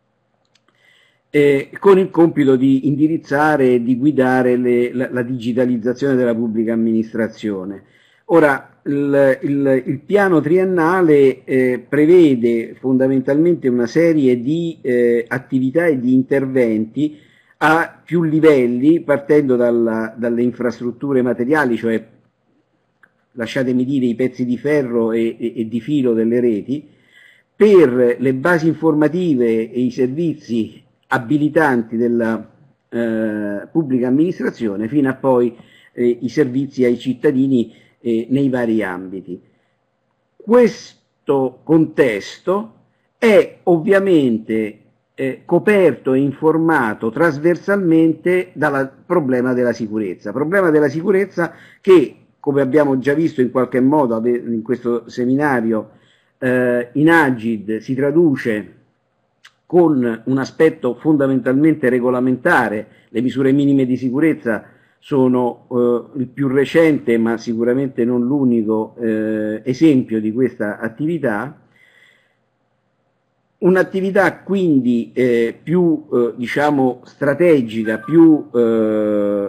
eh, con il compito di indirizzare e di guidare le, la, la digitalizzazione della pubblica amministrazione. Ora, il, il, il piano triennale eh, prevede fondamentalmente una serie di eh, attività e di interventi a più livelli, partendo dalla, dalle infrastrutture materiali, cioè, lasciatemi dire, i pezzi di ferro e, e, e di filo delle reti, per le basi informative e i servizi abilitanti della eh, pubblica amministrazione, fino a poi eh, i servizi ai cittadini eh, nei vari ambiti. Questo contesto è ovviamente Eh, coperto e informato trasversalmente dal problema della sicurezza. Problema della sicurezza che, come abbiamo già visto in qualche modo in questo seminario, eh, in Agid si traduce con un aspetto fondamentalmente regolamentare. Le misure minime di sicurezza sono eh, il più recente, ma sicuramente non l'unico eh, esempio di questa attività. Un'attività quindi eh, più eh, diciamo strategica, più eh,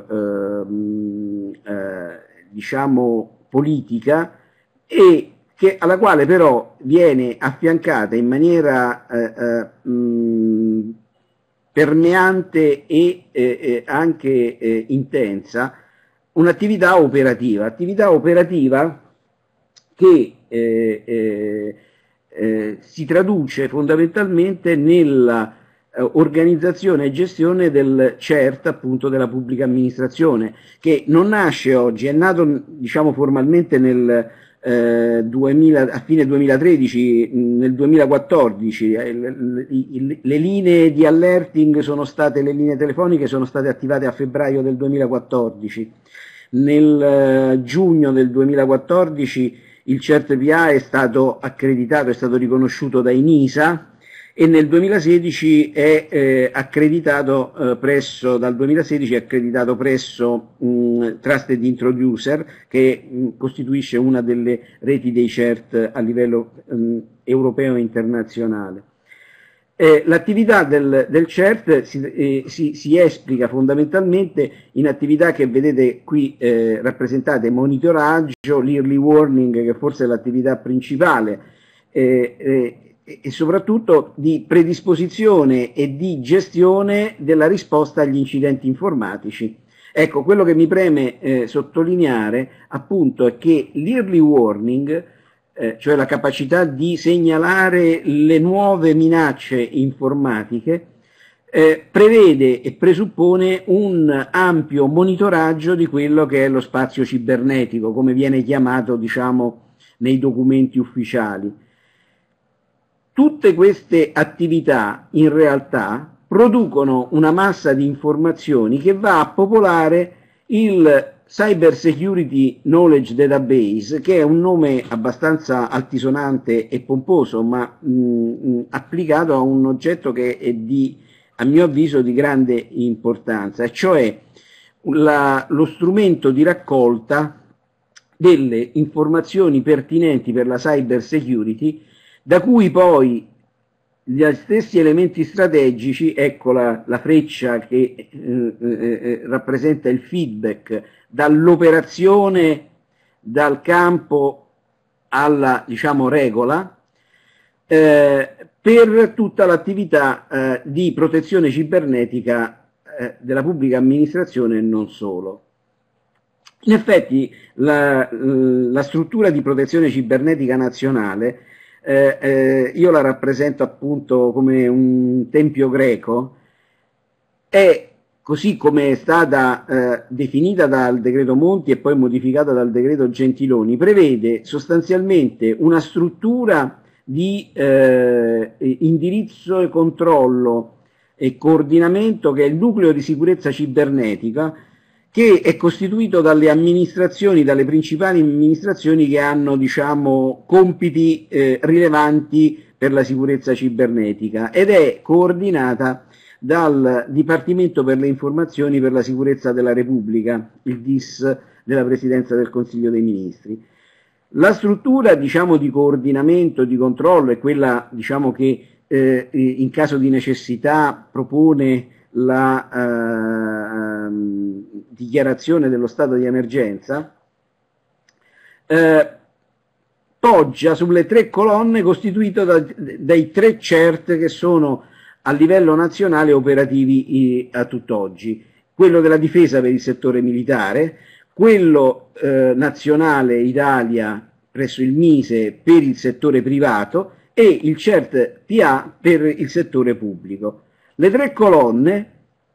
eh, diciamo politica, e che, alla quale però viene affiancata in maniera eh, eh, mh, permeante e eh, anche eh, intensa un'attività operativa, attività operativa che eh, eh, Eh, si traduce fondamentalmente nella eh, organizzazione e gestione del C E R T, appunto, della pubblica amministrazione, che non nasce oggi, è nato, diciamo, formalmente nel, eh, duemila, a fine duemilatredici, nel duemilaquattordici. Eh, le, le, le linee di alerting sono state, le linee telefoniche sono state attivate a febbraio del duemilaquattordici. Nel eh, giugno del duemilaquattordici il C E R T P A è stato accreditato, è stato riconosciuto da INISA, e nel duemilasedici è eh, accreditato eh, presso, dal duemilasedici è accreditato presso mh, Trusted Introducer, che mh, costituisce una delle reti dei C E R T a livello mh, europeo e internazionale. Eh, l'attività del, del C E R T si, eh, si, si esplica fondamentalmente in attività che vedete qui eh, rappresentate: monitoraggio, l'early warning, che forse è l'attività principale, eh, eh, e soprattutto di predisposizione e di gestione della risposta agli incidenti informatici. Ecco, quello che mi preme eh, sottolineare appunto è che l'early warning, Eh, cioè la capacità di segnalare le nuove minacce informatiche, eh, prevede e presuppone un ampio monitoraggio di quello che è lo spazio cibernetico, come viene chiamato, diciamo, nei documenti ufficiali. Tutte queste attività in realtà producono una massa di informazioni che va a popolare il Cyber Security Knowledge Database, che è un nome abbastanza altisonante e pomposo, ma mh, applicato a un oggetto che è di, a mio avviso, di grande importanza, cioè la, lo strumento di raccolta delle informazioni pertinenti per la cyber security, da cui poi gli stessi elementi strategici, ecco la, la freccia che eh, eh, rappresenta il feedback dall'operazione, dal campo alla, diciamo, regola, eh, per tutta l'attività eh, di protezione cibernetica eh, della pubblica amministrazione e non solo. In effetti la, la struttura di protezione cibernetica nazionale, Eh, eh, io la rappresento appunto come un tempio greco, è, così come è stata eh, definita dal decreto Monti e poi modificata dal decreto Gentiloni, prevede sostanzialmente una struttura di eh, indirizzo e controllo e coordinamento, che è il nucleo di sicurezza cibernetica, che è costituito dalle amministrazioni, dalle principali amministrazioni che hanno, diciamo, compiti eh, rilevanti per la sicurezza cibernetica, ed è coordinata dal Dipartimento per le Informazioni per la Sicurezza della Repubblica, il D I S della Presidenza del Consiglio dei Ministri. La struttura, diciamo, di coordinamento, di controllo è quella, diciamo, che eh, in caso di necessità propone la eh, dichiarazione dello stato di emergenza, eh, poggia sulle tre colonne costituite da, dai tre C E R T che sono a livello nazionale operativi a tutt'oggi. Quello della difesa per il settore militare, quello eh, nazionale Italia presso il Mise per il settore privato e il C E R T P A per il settore pubblico. Le tre colonne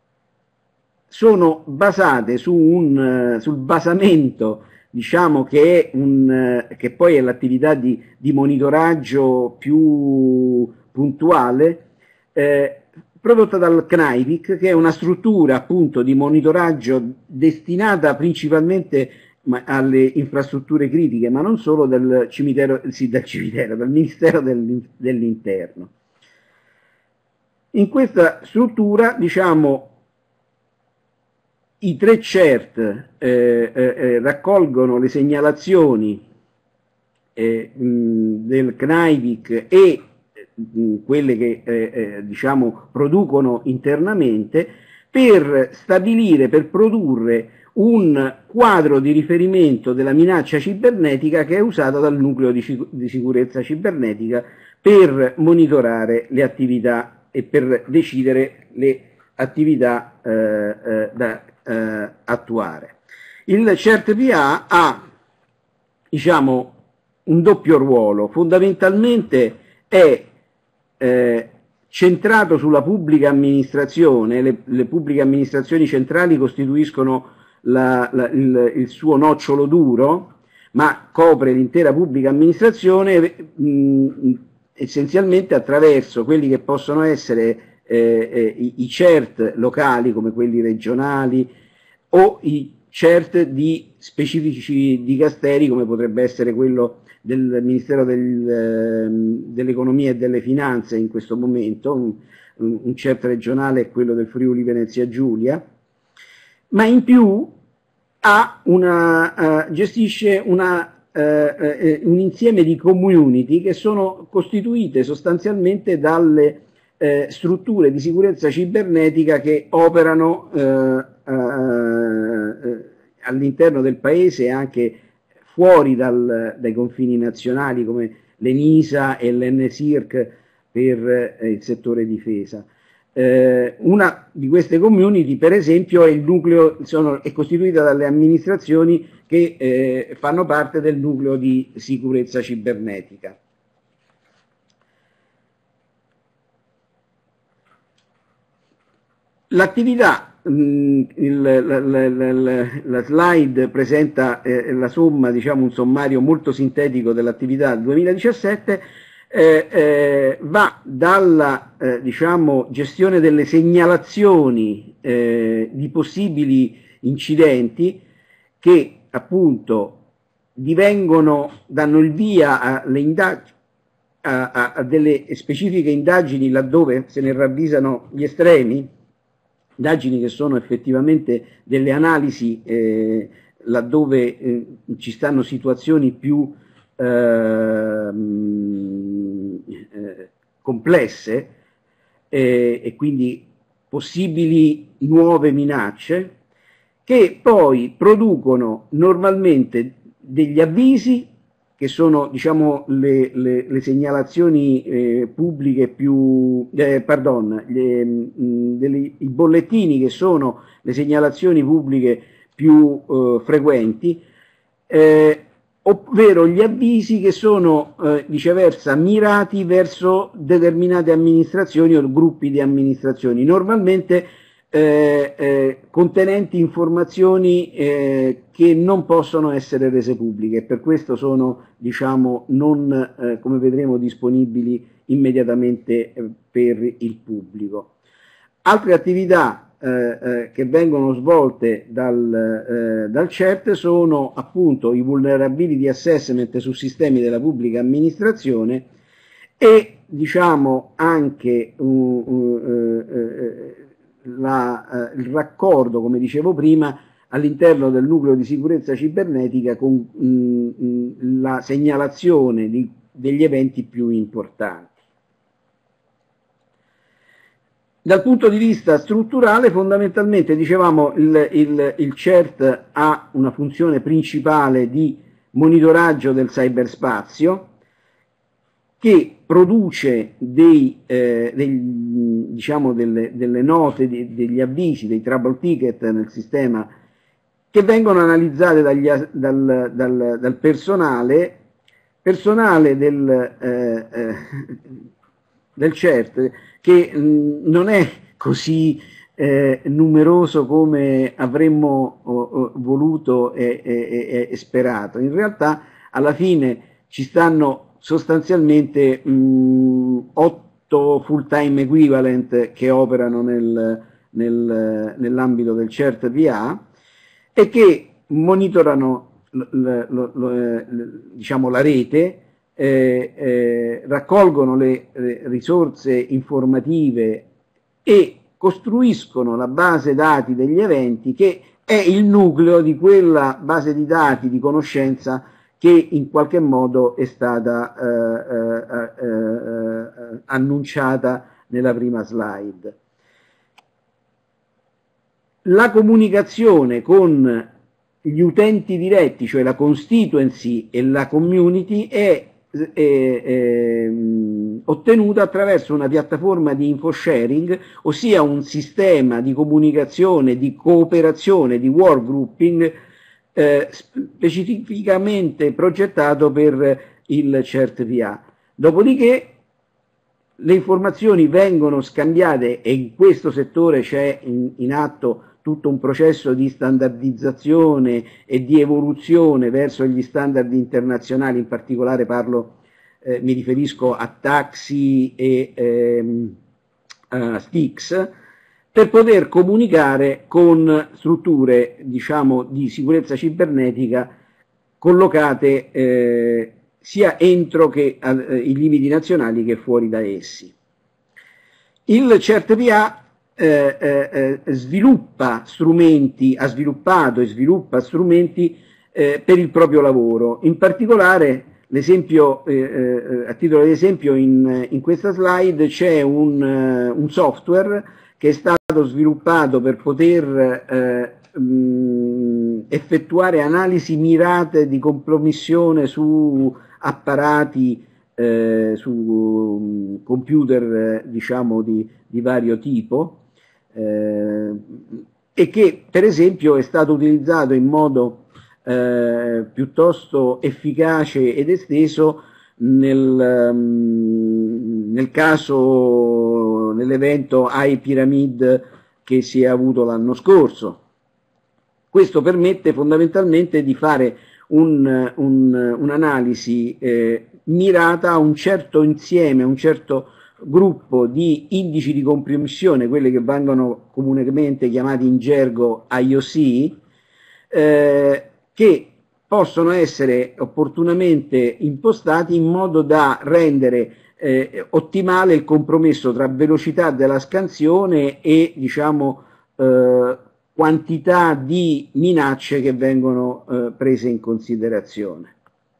sono basate su un, sul basamento, diciamo, che, è un, che poi è l'attività di, di monitoraggio più puntuale, eh, prodotta dal CNAIPIC, che è una struttura appunto di monitoraggio destinata principalmente alle infrastrutture critiche, ma non solo, del cimitero, sì, del cimitero, del Ministero dell'Interno. In questa struttura, diciamo, i tre C E R T eh, eh, raccolgono le segnalazioni eh, mh, del CNAIPIC e mh, quelle che eh, eh, diciamo producono internamente per stabilire, per produrre un quadro di riferimento della minaccia cibernetica che è usata dal nucleo di, di sicurezza cibernetica per monitorare le attività e per decidere le attività eh, eh, da eh, attuare. Il C E R T P A ha, diciamo, un doppio ruolo. Fondamentalmente è eh, centrato sulla pubblica amministrazione. Le, le pubbliche amministrazioni centrali costituiscono la, la, il, il suo nocciolo duro, ma copre l'intera pubblica amministrazione mh, essenzialmente attraverso quelli che possono essere eh, eh, i, i C E R T locali, come quelli regionali, o i C E R T di specifici dicasteri, come potrebbe essere quello del Ministero del, eh, dell'Economia e delle Finanze in questo momento. Un, un C E R T regionale è quello del Friuli Venezia Giulia, ma in più ha una, uh, gestisce una, uh, uh, un insieme di community che sono costituite sostanzialmente dalle uh, strutture di sicurezza cibernetica che operano uh, uh, uh, all'interno del paese e anche fuori dal, dai confini nazionali, come l'ENISA e l'ENSIRC per uh, il settore difesa. Eh, una di queste community, per esempio, è, il nucleo, sono, è costituita dalle amministrazioni che eh, fanno parte del nucleo di sicurezza cibernetica. L'attività, la, la, la, la slide presenta eh, la somma, diciamo un sommario molto sintetico dell'attività del duemiladiciassette. Eh, eh, va dalla eh, diciamo, gestione delle segnalazioni eh, di possibili incidenti che appunto divengono, danno il via alle indagini, a, a, a delle specifiche indagini laddove se ne ravvisano gli estremi, indagini che sono effettivamente delle analisi eh, laddove eh, ci stanno situazioni più eh, eh, complesse eh, e quindi possibili nuove minacce, che poi producono normalmente degli avvisi che sono, diciamo, le, le, le segnalazioni eh, pubbliche più, eh, pardon, le, mh, delle, i bollettini che sono le segnalazioni pubbliche più eh, frequenti, eh, ovvero gli avvisi che sono eh, viceversa mirati verso determinate amministrazioni o gruppi di amministrazioni, normalmente eh, eh, contenenti informazioni eh, che non possono essere rese pubbliche e per questo sono, diciamo, non, eh, come vedremo, disponibili immediatamente eh, per il pubblico. Altre attività Eh, eh, che vengono svolte dal, eh, dal C E R T sono appunto i vulnerability assessment su sistemi della pubblica amministrazione e diciamo anche uh, uh, uh, uh, la, uh, il raccordo, come dicevo prima, all'interno del nucleo di sicurezza cibernetica con uh, la segnalazione di, degli eventi più importanti. Dal punto di vista strutturale, fondamentalmente, dicevamo, il, il, il C E R T ha una funzione principale di monitoraggio del cyberspazio, che produce dei, eh, dei, diciamo delle, delle note, de, degli avvisi, dei trouble ticket nel sistema, che vengono analizzate dagli, dal, dal, dal personale, personale del, eh, eh, del C E R T, che mh, non è così eh, numeroso come avremmo oh, oh, voluto e, e, e sperato. In realtà alla fine ci stanno sostanzialmente mh, otto full time equivalent che operano nel, nel, nell'ambito del C E R T V A e che monitorano l, l, l, l, diciamo, la rete, Eh, eh, raccolgono le, le risorse informative e costruiscono la base dati degli eventi, che è il nucleo di quella base di dati di conoscenza che in qualche modo è stata eh, eh, eh, annunciata nella prima slide. La comunicazione con gli utenti diretti, cioè la constituency e la community, è È, è, ottenuta attraverso una piattaforma di infosharing, ossia un sistema di comunicazione, di cooperazione, di workgrouping eh, specificamente progettato per il C E R T V A. Dopodiché le informazioni vengono scambiate e in questo settore c'è in, in atto tutto un processo di standardizzazione e di evoluzione verso gli standard internazionali, in particolare parlo, eh, mi riferisco a Taxi e ehm, a Stix, per poter comunicare con strutture, diciamo, di sicurezza cibernetica collocate eh, sia entro che eh, i limiti nazionali che fuori da essi. Il C E R T V A Eh, eh, sviluppa strumenti, ha sviluppato e sviluppa strumenti eh, per il proprio lavoro. In particolare, l'esempio, eh, eh, a titolo di esempio, in, in questa slide c'è un, uh, un software che è stato sviluppato per poter eh, mh, effettuare analisi mirate di compromissione su apparati, eh, su um, computer, eh, diciamo, di, di vario tipo. Eh, e che per esempio è stato utilizzato in modo eh, piuttosto efficace ed esteso nel, um, nel caso, nell'evento iPyramid che si è avuto l'anno scorso. Questo permette fondamentalmente di fare un, un, un'analisi eh, mirata a un certo insieme, a un certo gruppo di indici di compromissione, quelli che vengono comunemente chiamati in gergo I O C, eh, che possono essere opportunamente impostati in modo da rendere eh, ottimale il compromesso tra velocità della scansione e, diciamo, eh, quantità di minacce che vengono eh, prese in considerazione.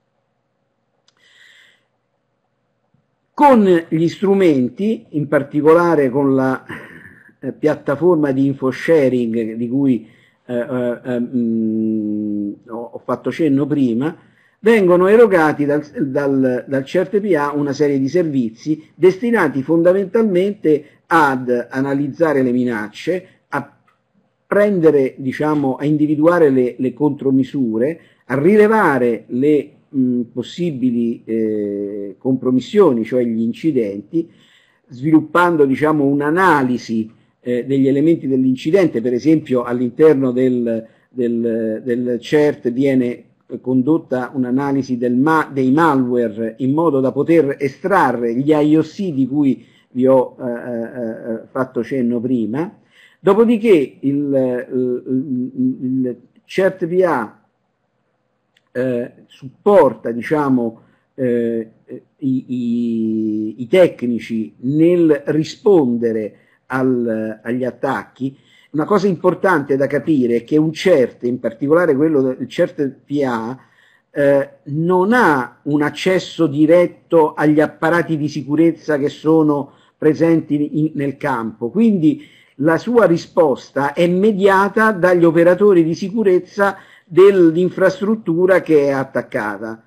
Con gli strumenti, in particolare con la eh, piattaforma di infosharing di cui eh, eh, mh, ho fatto cenno prima, vengono erogati dal, dal, dal C E R T V A una serie di servizi destinati fondamentalmente ad analizzare le minacce, a prendere, diciamo, a individuare le, le contromisure, a rilevare le mh, possibili eh, compromissioni, cioè gli incidenti, sviluppando, diciamo, un'analisi eh, degli elementi dell'incidente. Per esempio all'interno del, del, del C E R T viene condotta un'analisi del ma, dei malware in modo da poter estrarre gli I O C di cui vi ho eh, eh, fatto cenno prima. Dopodiché il, il, il C E R T V A eh, supporta, diciamo, eh, i, i, i tecnici nel rispondere al, agli attacchi. Una cosa importante da capire è che un CERT, in particolare quello del CERT-PA, eh, non ha un accesso diretto agli apparati di sicurezza che sono presenti in, nel campo, quindi la sua risposta è mediata dagli operatori di sicurezza dell'infrastruttura che è attaccata.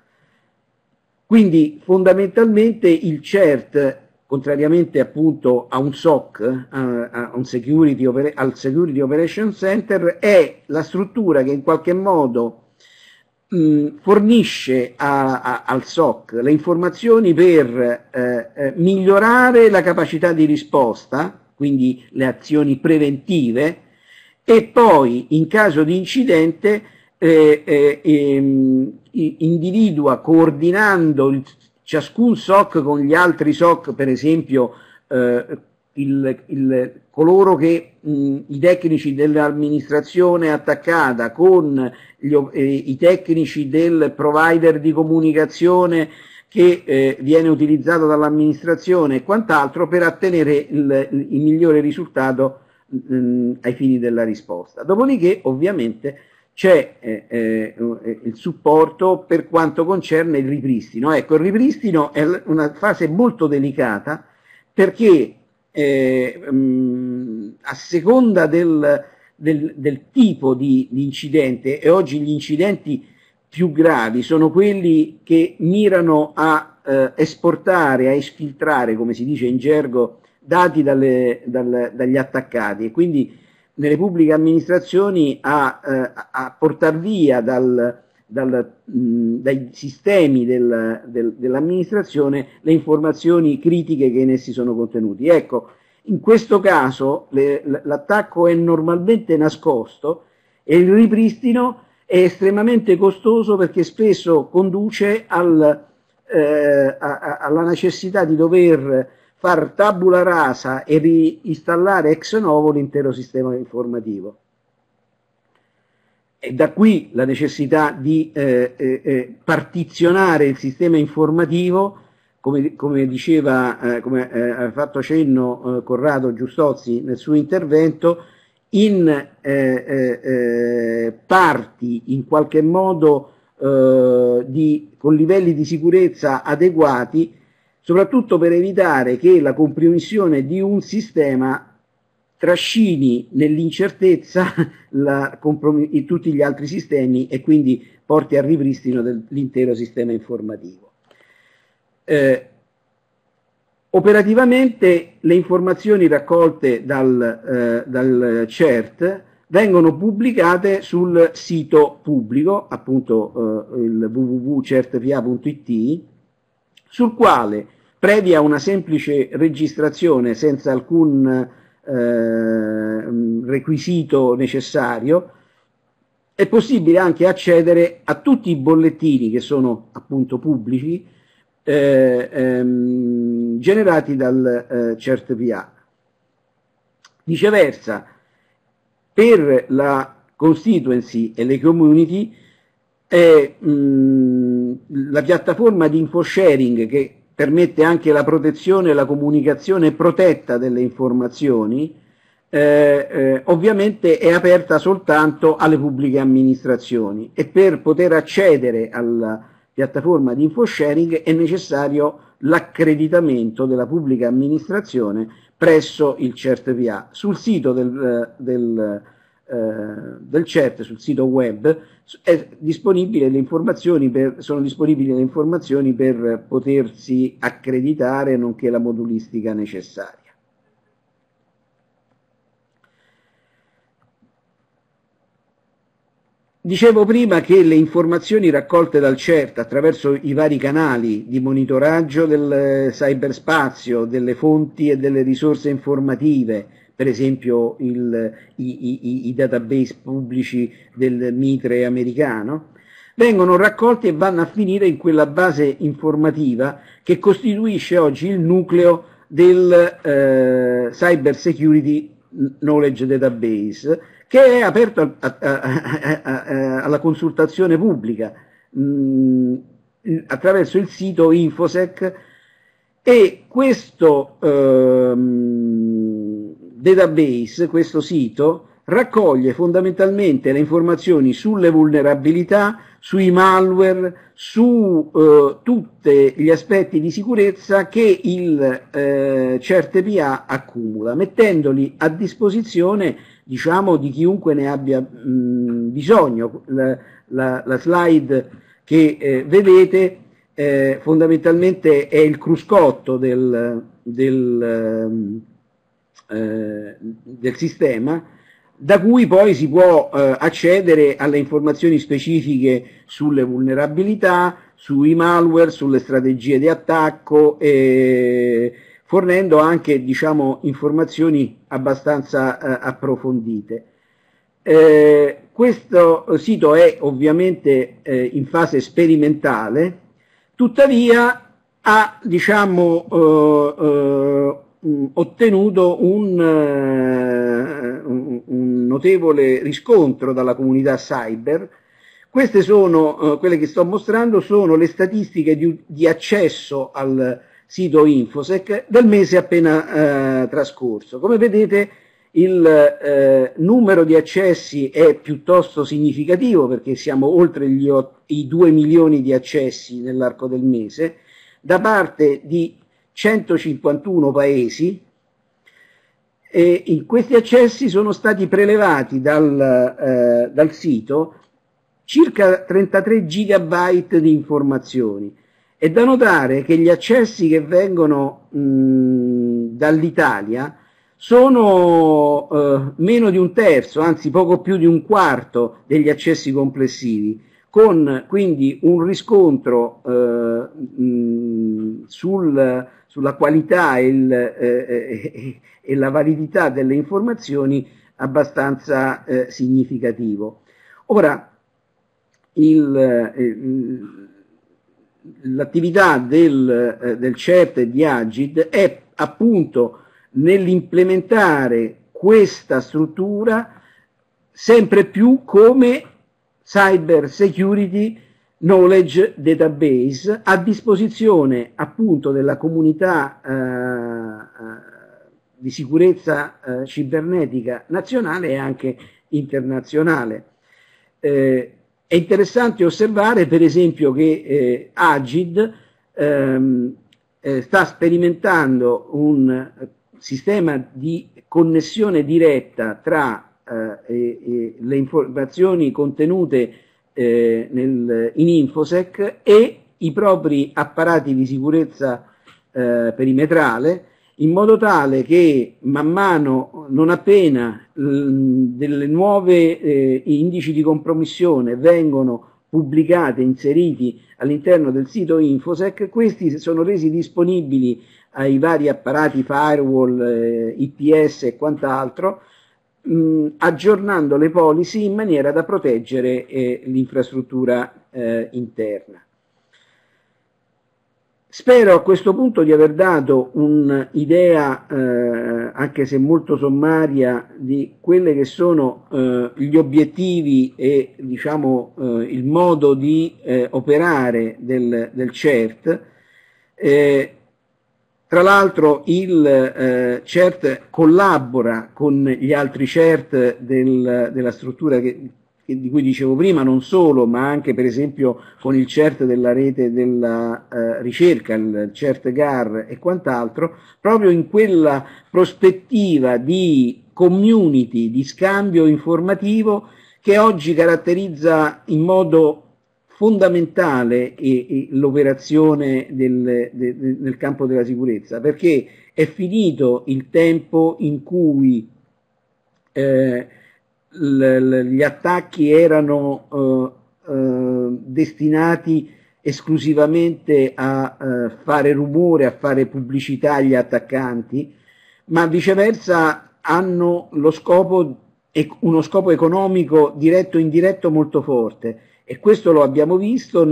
Quindi fondamentalmente il CERT, contrariamente appunto a un S O C, a, a un security al Security Operation Center, è la struttura che in qualche modo mh, fornisce a, a, al S O C le informazioni per eh, eh, migliorare la capacità di risposta, quindi le azioni preventive, e poi in caso di incidente eh, eh, eh, individua, coordinando il, ciascun S O C con gli altri S O C, per esempio eh, il, il, coloro che mh, i tecnici dell'amministrazione attaccata con gli, eh, i tecnici del provider di comunicazione che eh, viene utilizzato dall'amministrazione e quant'altro, per ottenere il, il migliore risultato mh, ai fini della risposta. Dopodiché ovviamente c'è eh, eh, il supporto per quanto concerne il ripristino. Ecco, il ripristino è una fase molto delicata, perché eh, mh, a seconda del, del, del tipo di, di incidente, e oggi gli incidenti più gravi sono quelli che mirano a eh, esportare, a esfiltrare, come si dice in gergo, dati dalle, dal, dagli attaccati, e quindi nelle pubbliche amministrazioni a, eh, a portar via dal, dal, mh, dai sistemi del, del, dell'amministrazione le informazioni critiche che in essi sono contenuti. Ecco, in questo caso l'attacco è normalmente nascosto e il ripristino è estremamente costoso, perché spesso conduce al, eh, a, a, alla necessità di dover far tabula rasa e reinstallare ex novo l'intero sistema informativo. E da qui la necessità di eh, eh, partizionare il sistema informativo, come, come diceva, eh, come eh, ha fatto cenno eh, Corrado Giustozzi nel suo intervento, in eh, eh, eh, parti in qualche modo eh, di, con livelli di sicurezza adeguati, soprattutto per evitare che la compromissione di un sistema trascini nell'incertezza tutti gli altri sistemi e quindi porti al ripristino dell'intero sistema informativo. Eh, operativamente le informazioni raccolte dal, eh, dal CERT vengono pubblicate sul sito pubblico, appunto eh, il w w w punto certpa punto i t, sul quale, previa una semplice registrazione senza alcun eh, requisito necessario, è possibile anche accedere a tutti i bollettini che sono appunto pubblici, eh, ehm, generati dal eh, CERT-PA. Viceversa, per la constituency e le community, è mh, la piattaforma di infosharing, che permette anche la protezione e la comunicazione protetta delle informazioni, eh, eh, ovviamente è aperta soltanto alle pubbliche amministrazioni, e per poter accedere alla piattaforma di infosharing è necessario l'accreditamento della pubblica amministrazione presso il CERT-PA. Sul sito del, del, eh, del CERT, sul sito web, è disponibile le informazioni per, sono disponibili le informazioni per potersi accreditare, nonché la modulistica necessaria. Dicevo prima che le informazioni raccolte dal CERT attraverso i vari canali di monitoraggio del cyberspazio, delle fonti e delle risorse informative, per esempio il, i, i, i database pubblici del Mitre americano, vengono raccolti e vanno a finire in quella base informativa che costituisce oggi il nucleo del eh, Cyber Security Knowledge Database, che è aperto a, a, a, a, alla consultazione pubblica. Mm, attraverso il sito Infosec, e questo ehm, database, questo sito, raccoglie fondamentalmente le informazioni sulle vulnerabilità, sui malware, su eh, tutti gli aspetti di sicurezza che il eh, CERT-PA accumula, mettendoli a disposizione, diciamo, di chiunque ne abbia mh, bisogno. La, la, la slide che eh, vedete eh, fondamentalmente è il cruscotto del, del, eh, del sistema, da cui poi si può eh, accedere alle informazioni specifiche sulle vulnerabilità, sui malware, sulle strategie di attacco, eh, fornendo anche, diciamo, informazioni abbastanza eh, approfondite. Eh, questo sito è ovviamente eh, in fase sperimentale, tuttavia ha, diciamo, eh, eh, ottenuto un, uh, un, un notevole riscontro dalla comunità cyber. Queste sono, uh, quelle che sto mostrando, sono le statistiche di, di accesso al sito Infosec del mese appena uh, trascorso. Come vedete, il uh, numero di accessi è piuttosto significativo, perché siamo oltre gli i due milioni di accessi nell'arco del mese, da parte di centocinquantuno paesi, e in questi accessi sono stati prelevati dal, eh, dal sito circa trentatré gigabyte di informazioni. È da notare che gli accessi che vengono dall'Italia sono eh, meno di un terzo, anzi poco più di un quarto degli accessi complessivi, con quindi un riscontro eh, mh, sul, sulla qualità e, il, eh, e la validità delle informazioni abbastanza eh, significativo. Ora, l'attività del, eh, del CERT e di Agid è appunto nell'implementare questa struttura sempre più come Cyber Security Knowledge Database a disposizione appunto della comunità eh, di sicurezza eh, cibernetica nazionale e anche internazionale. Eh, è interessante osservare per esempio che eh, Agid ehm, eh, sta sperimentando un sistema di connessione diretta tra eh, e, e le informazioni contenute eh, nel, in Infosec e i propri apparati di sicurezza eh, perimetrale, in modo tale che man mano, non appena mh, delle nuove eh, indici di compromissione vengono pubblicati e inseriti all'interno del sito Infosec, questi sono resi disponibili ai vari apparati firewall, eh, I P S e quant'altro, mh, aggiornando le policy in maniera da proteggere eh, l'infrastruttura eh, interna. Spero a questo punto di aver dato un'idea, eh, anche se molto sommaria, di quelli che sono eh, gli obiettivi e, diciamo, eh, il modo di eh, operare del, del CERT. Eh, tra l'altro il eh, CERT collabora con gli altri CERT del, della struttura che, di cui dicevo prima, non solo, ma anche per esempio con il CERT della rete della eh, ricerca, il CERT G A R e quant'altro, proprio in quella prospettiva di community, di scambio informativo che oggi caratterizza in modo fondamentale l'operazione del, de, de, nel campo della sicurezza, perché è finito il tempo in cui eh, gli attacchi erano uh, uh, destinati esclusivamente a uh, fare rumore, a fare pubblicità agli attaccanti, ma viceversa hanno lo scopo, uno scopo economico diretto o indiretto molto forte, e questo lo abbiamo visto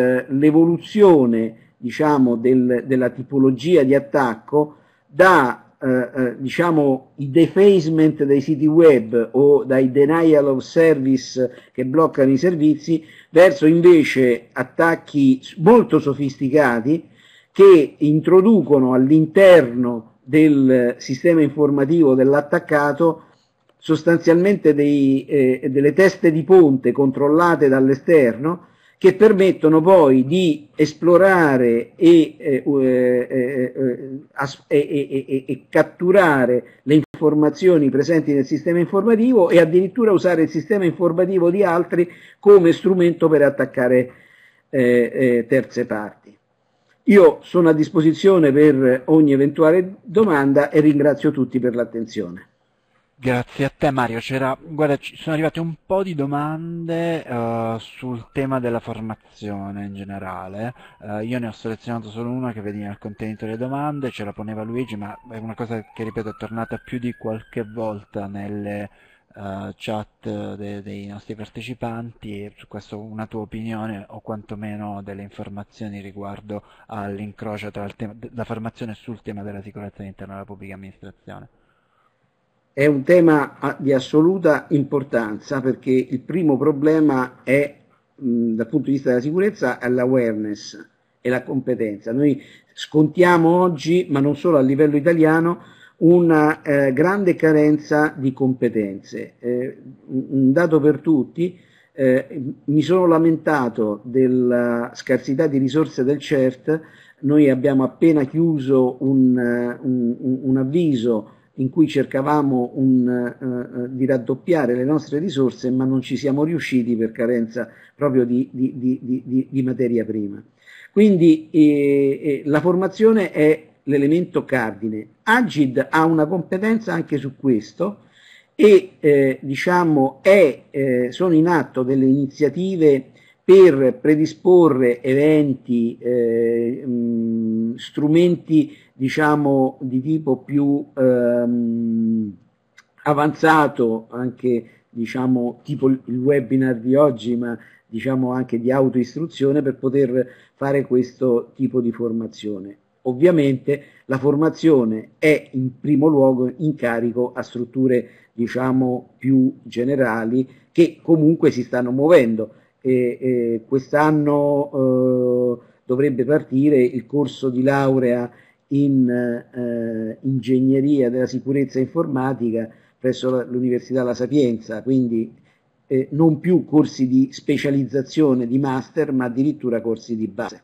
nell'evoluzione uh, diciamo del, della tipologia di attacco da eh, eh, diciamo i defacement dei siti web o dai denial of service che bloccano i servizi, verso invece attacchi molto sofisticati che introducono all'interno del sistema informativo dell'attaccato sostanzialmente dei, eh, delle teste di ponte controllate dall'esterno, che permettono poi di esplorare e, eh, eh, eh, as- e, e, e, e catturare le informazioni presenti nel sistema informativo e addirittura usare il sistema informativo di altri come strumento per attaccare eh, eh, terze parti. Io sono a disposizione per ogni eventuale domanda e ringrazio tutti per l'attenzione. Grazie a te Mario, c'era, guarda, ci sono arrivate un po' di domande eh, sul tema della formazione in generale. Eh, io ne ho selezionato solo una che vedi nel contenitore delle domande, ce la poneva Luigi, ma è una cosa che, ripeto, è tornata più di qualche volta nelle eh, chat de- dei nostri partecipanti, e su questo una tua opinione o quantomeno delle informazioni riguardo all'incrocio tra il tema, la formazione sul tema della sicurezza all'interno della pubblica amministrazione. È un tema di assoluta importanza perché il primo problema è, mh, dal punto di vista della sicurezza, è l'awareness e la competenza. Noi scontiamo oggi, ma non solo a livello italiano, una eh, grande carenza di competenze. Eh, un dato per tutti, eh, mi sono lamentato della scarsità di risorse del C E R T, noi abbiamo appena chiuso un, un, un avviso in cui cercavamo un, uh, di raddoppiare le nostre risorse, ma non ci siamo riusciti per carenza proprio di, di, di, di, di materia prima. Quindi eh, eh, la formazione è l'elemento cardine. Agid ha una competenza anche su questo e eh, diciamo è, eh, sono in atto delle iniziative per predisporre eventi, eh, mh, strumenti diciamo di tipo più ehm, avanzato, anche diciamo tipo il webinar di oggi, ma diciamo anche di autoistruzione per poter fare questo tipo di formazione. Ovviamente la formazione è in primo luogo in carico a strutture diciamo più generali che comunque si stanno muovendo. E, e quest'anno eh, dovrebbe partire il corso di laurea in eh, ingegneria della sicurezza informatica presso l'Università La Sapienza, quindi eh, non più corsi di specializzazione di master, ma addirittura corsi di base.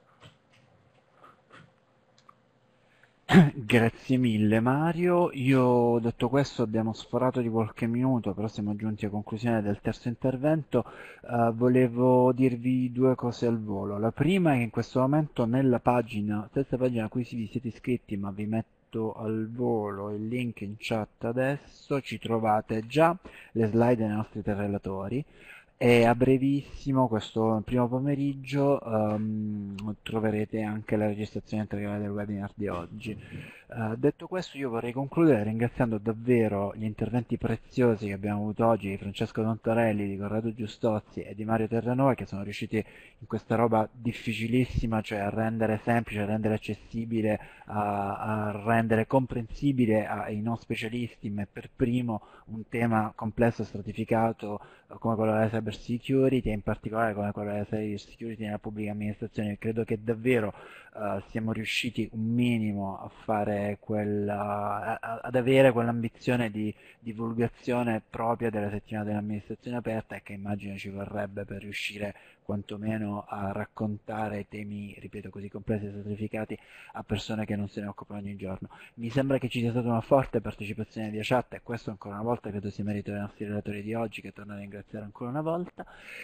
Grazie mille Mario, io detto questo abbiamo sforato di qualche minuto, però siamo giunti a conclusione del terzo intervento. Uh, volevo dirvi due cose al volo. La prima è che in questo momento nella pagina, stessa pagina a cui vi siete iscritti, ma vi metto al volo il link in chat adesso, ci trovate già le slide dei nostri tre relatori. E a brevissimo, questo primo pomeriggio, um, troverete anche la registrazione integrale del webinar di oggi. Uh, detto questo, io vorrei concludere ringraziando davvero gli interventi preziosi che abbiamo avuto oggi di Francesco Dontorelli, di Corrado Giustozzi e di Mario Terranova, che sono riusciti in questa roba difficilissima, cioè a rendere semplice, a rendere accessibile, a, a rendere comprensibile ai non specialisti, ma per primo un tema complesso e stratificato come quello della cyber security e in particolare come quello della cyber security nella pubblica amministrazione. Credo che davvero uh, siamo riusciti un minimo a fare quella, a, ad avere quell'ambizione di divulgazione propria della settimana dell'amministrazione aperta e che immagino ci vorrebbe per riuscire quantomeno a raccontare temi, ripeto, così complessi e stratificati a persone che non se ne occupano ogni giorno. Mi sembra che ci sia stata una forte partecipazione via chat e questo ancora una volta credo sia merito dei nostri relatori di oggi, che torno a ringraziare ancora una volta.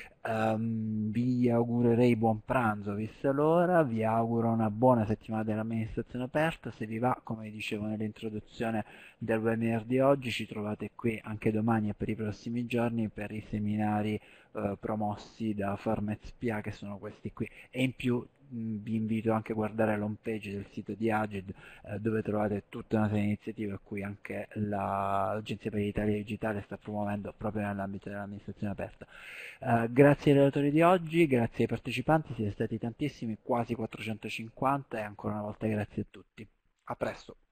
Um, vi augurerei buon pranzo vista l'ora, vi auguro una buona settimana dell'amministrazione aperta. Se vi va, come dicevo nell'introduzione del webinar di oggi, ci trovate qui anche domani e per i prossimi giorni per i seminari uh, promossi da Formez P A, che sono questi qui, e in più mh, vi invito anche a guardare l'home page del sito di Agid, eh, dove trovate tutta una serie di iniziative a cui anche l'Agenzia per l'Italia Digitale sta promuovendo proprio nell'ambito dell'amministrazione aperta. Uh, grazie ai relatori di oggi, grazie ai partecipanti, siete stati tantissimi, quasi quattrocentocinquanta, e ancora una volta grazie a tutti. A presto!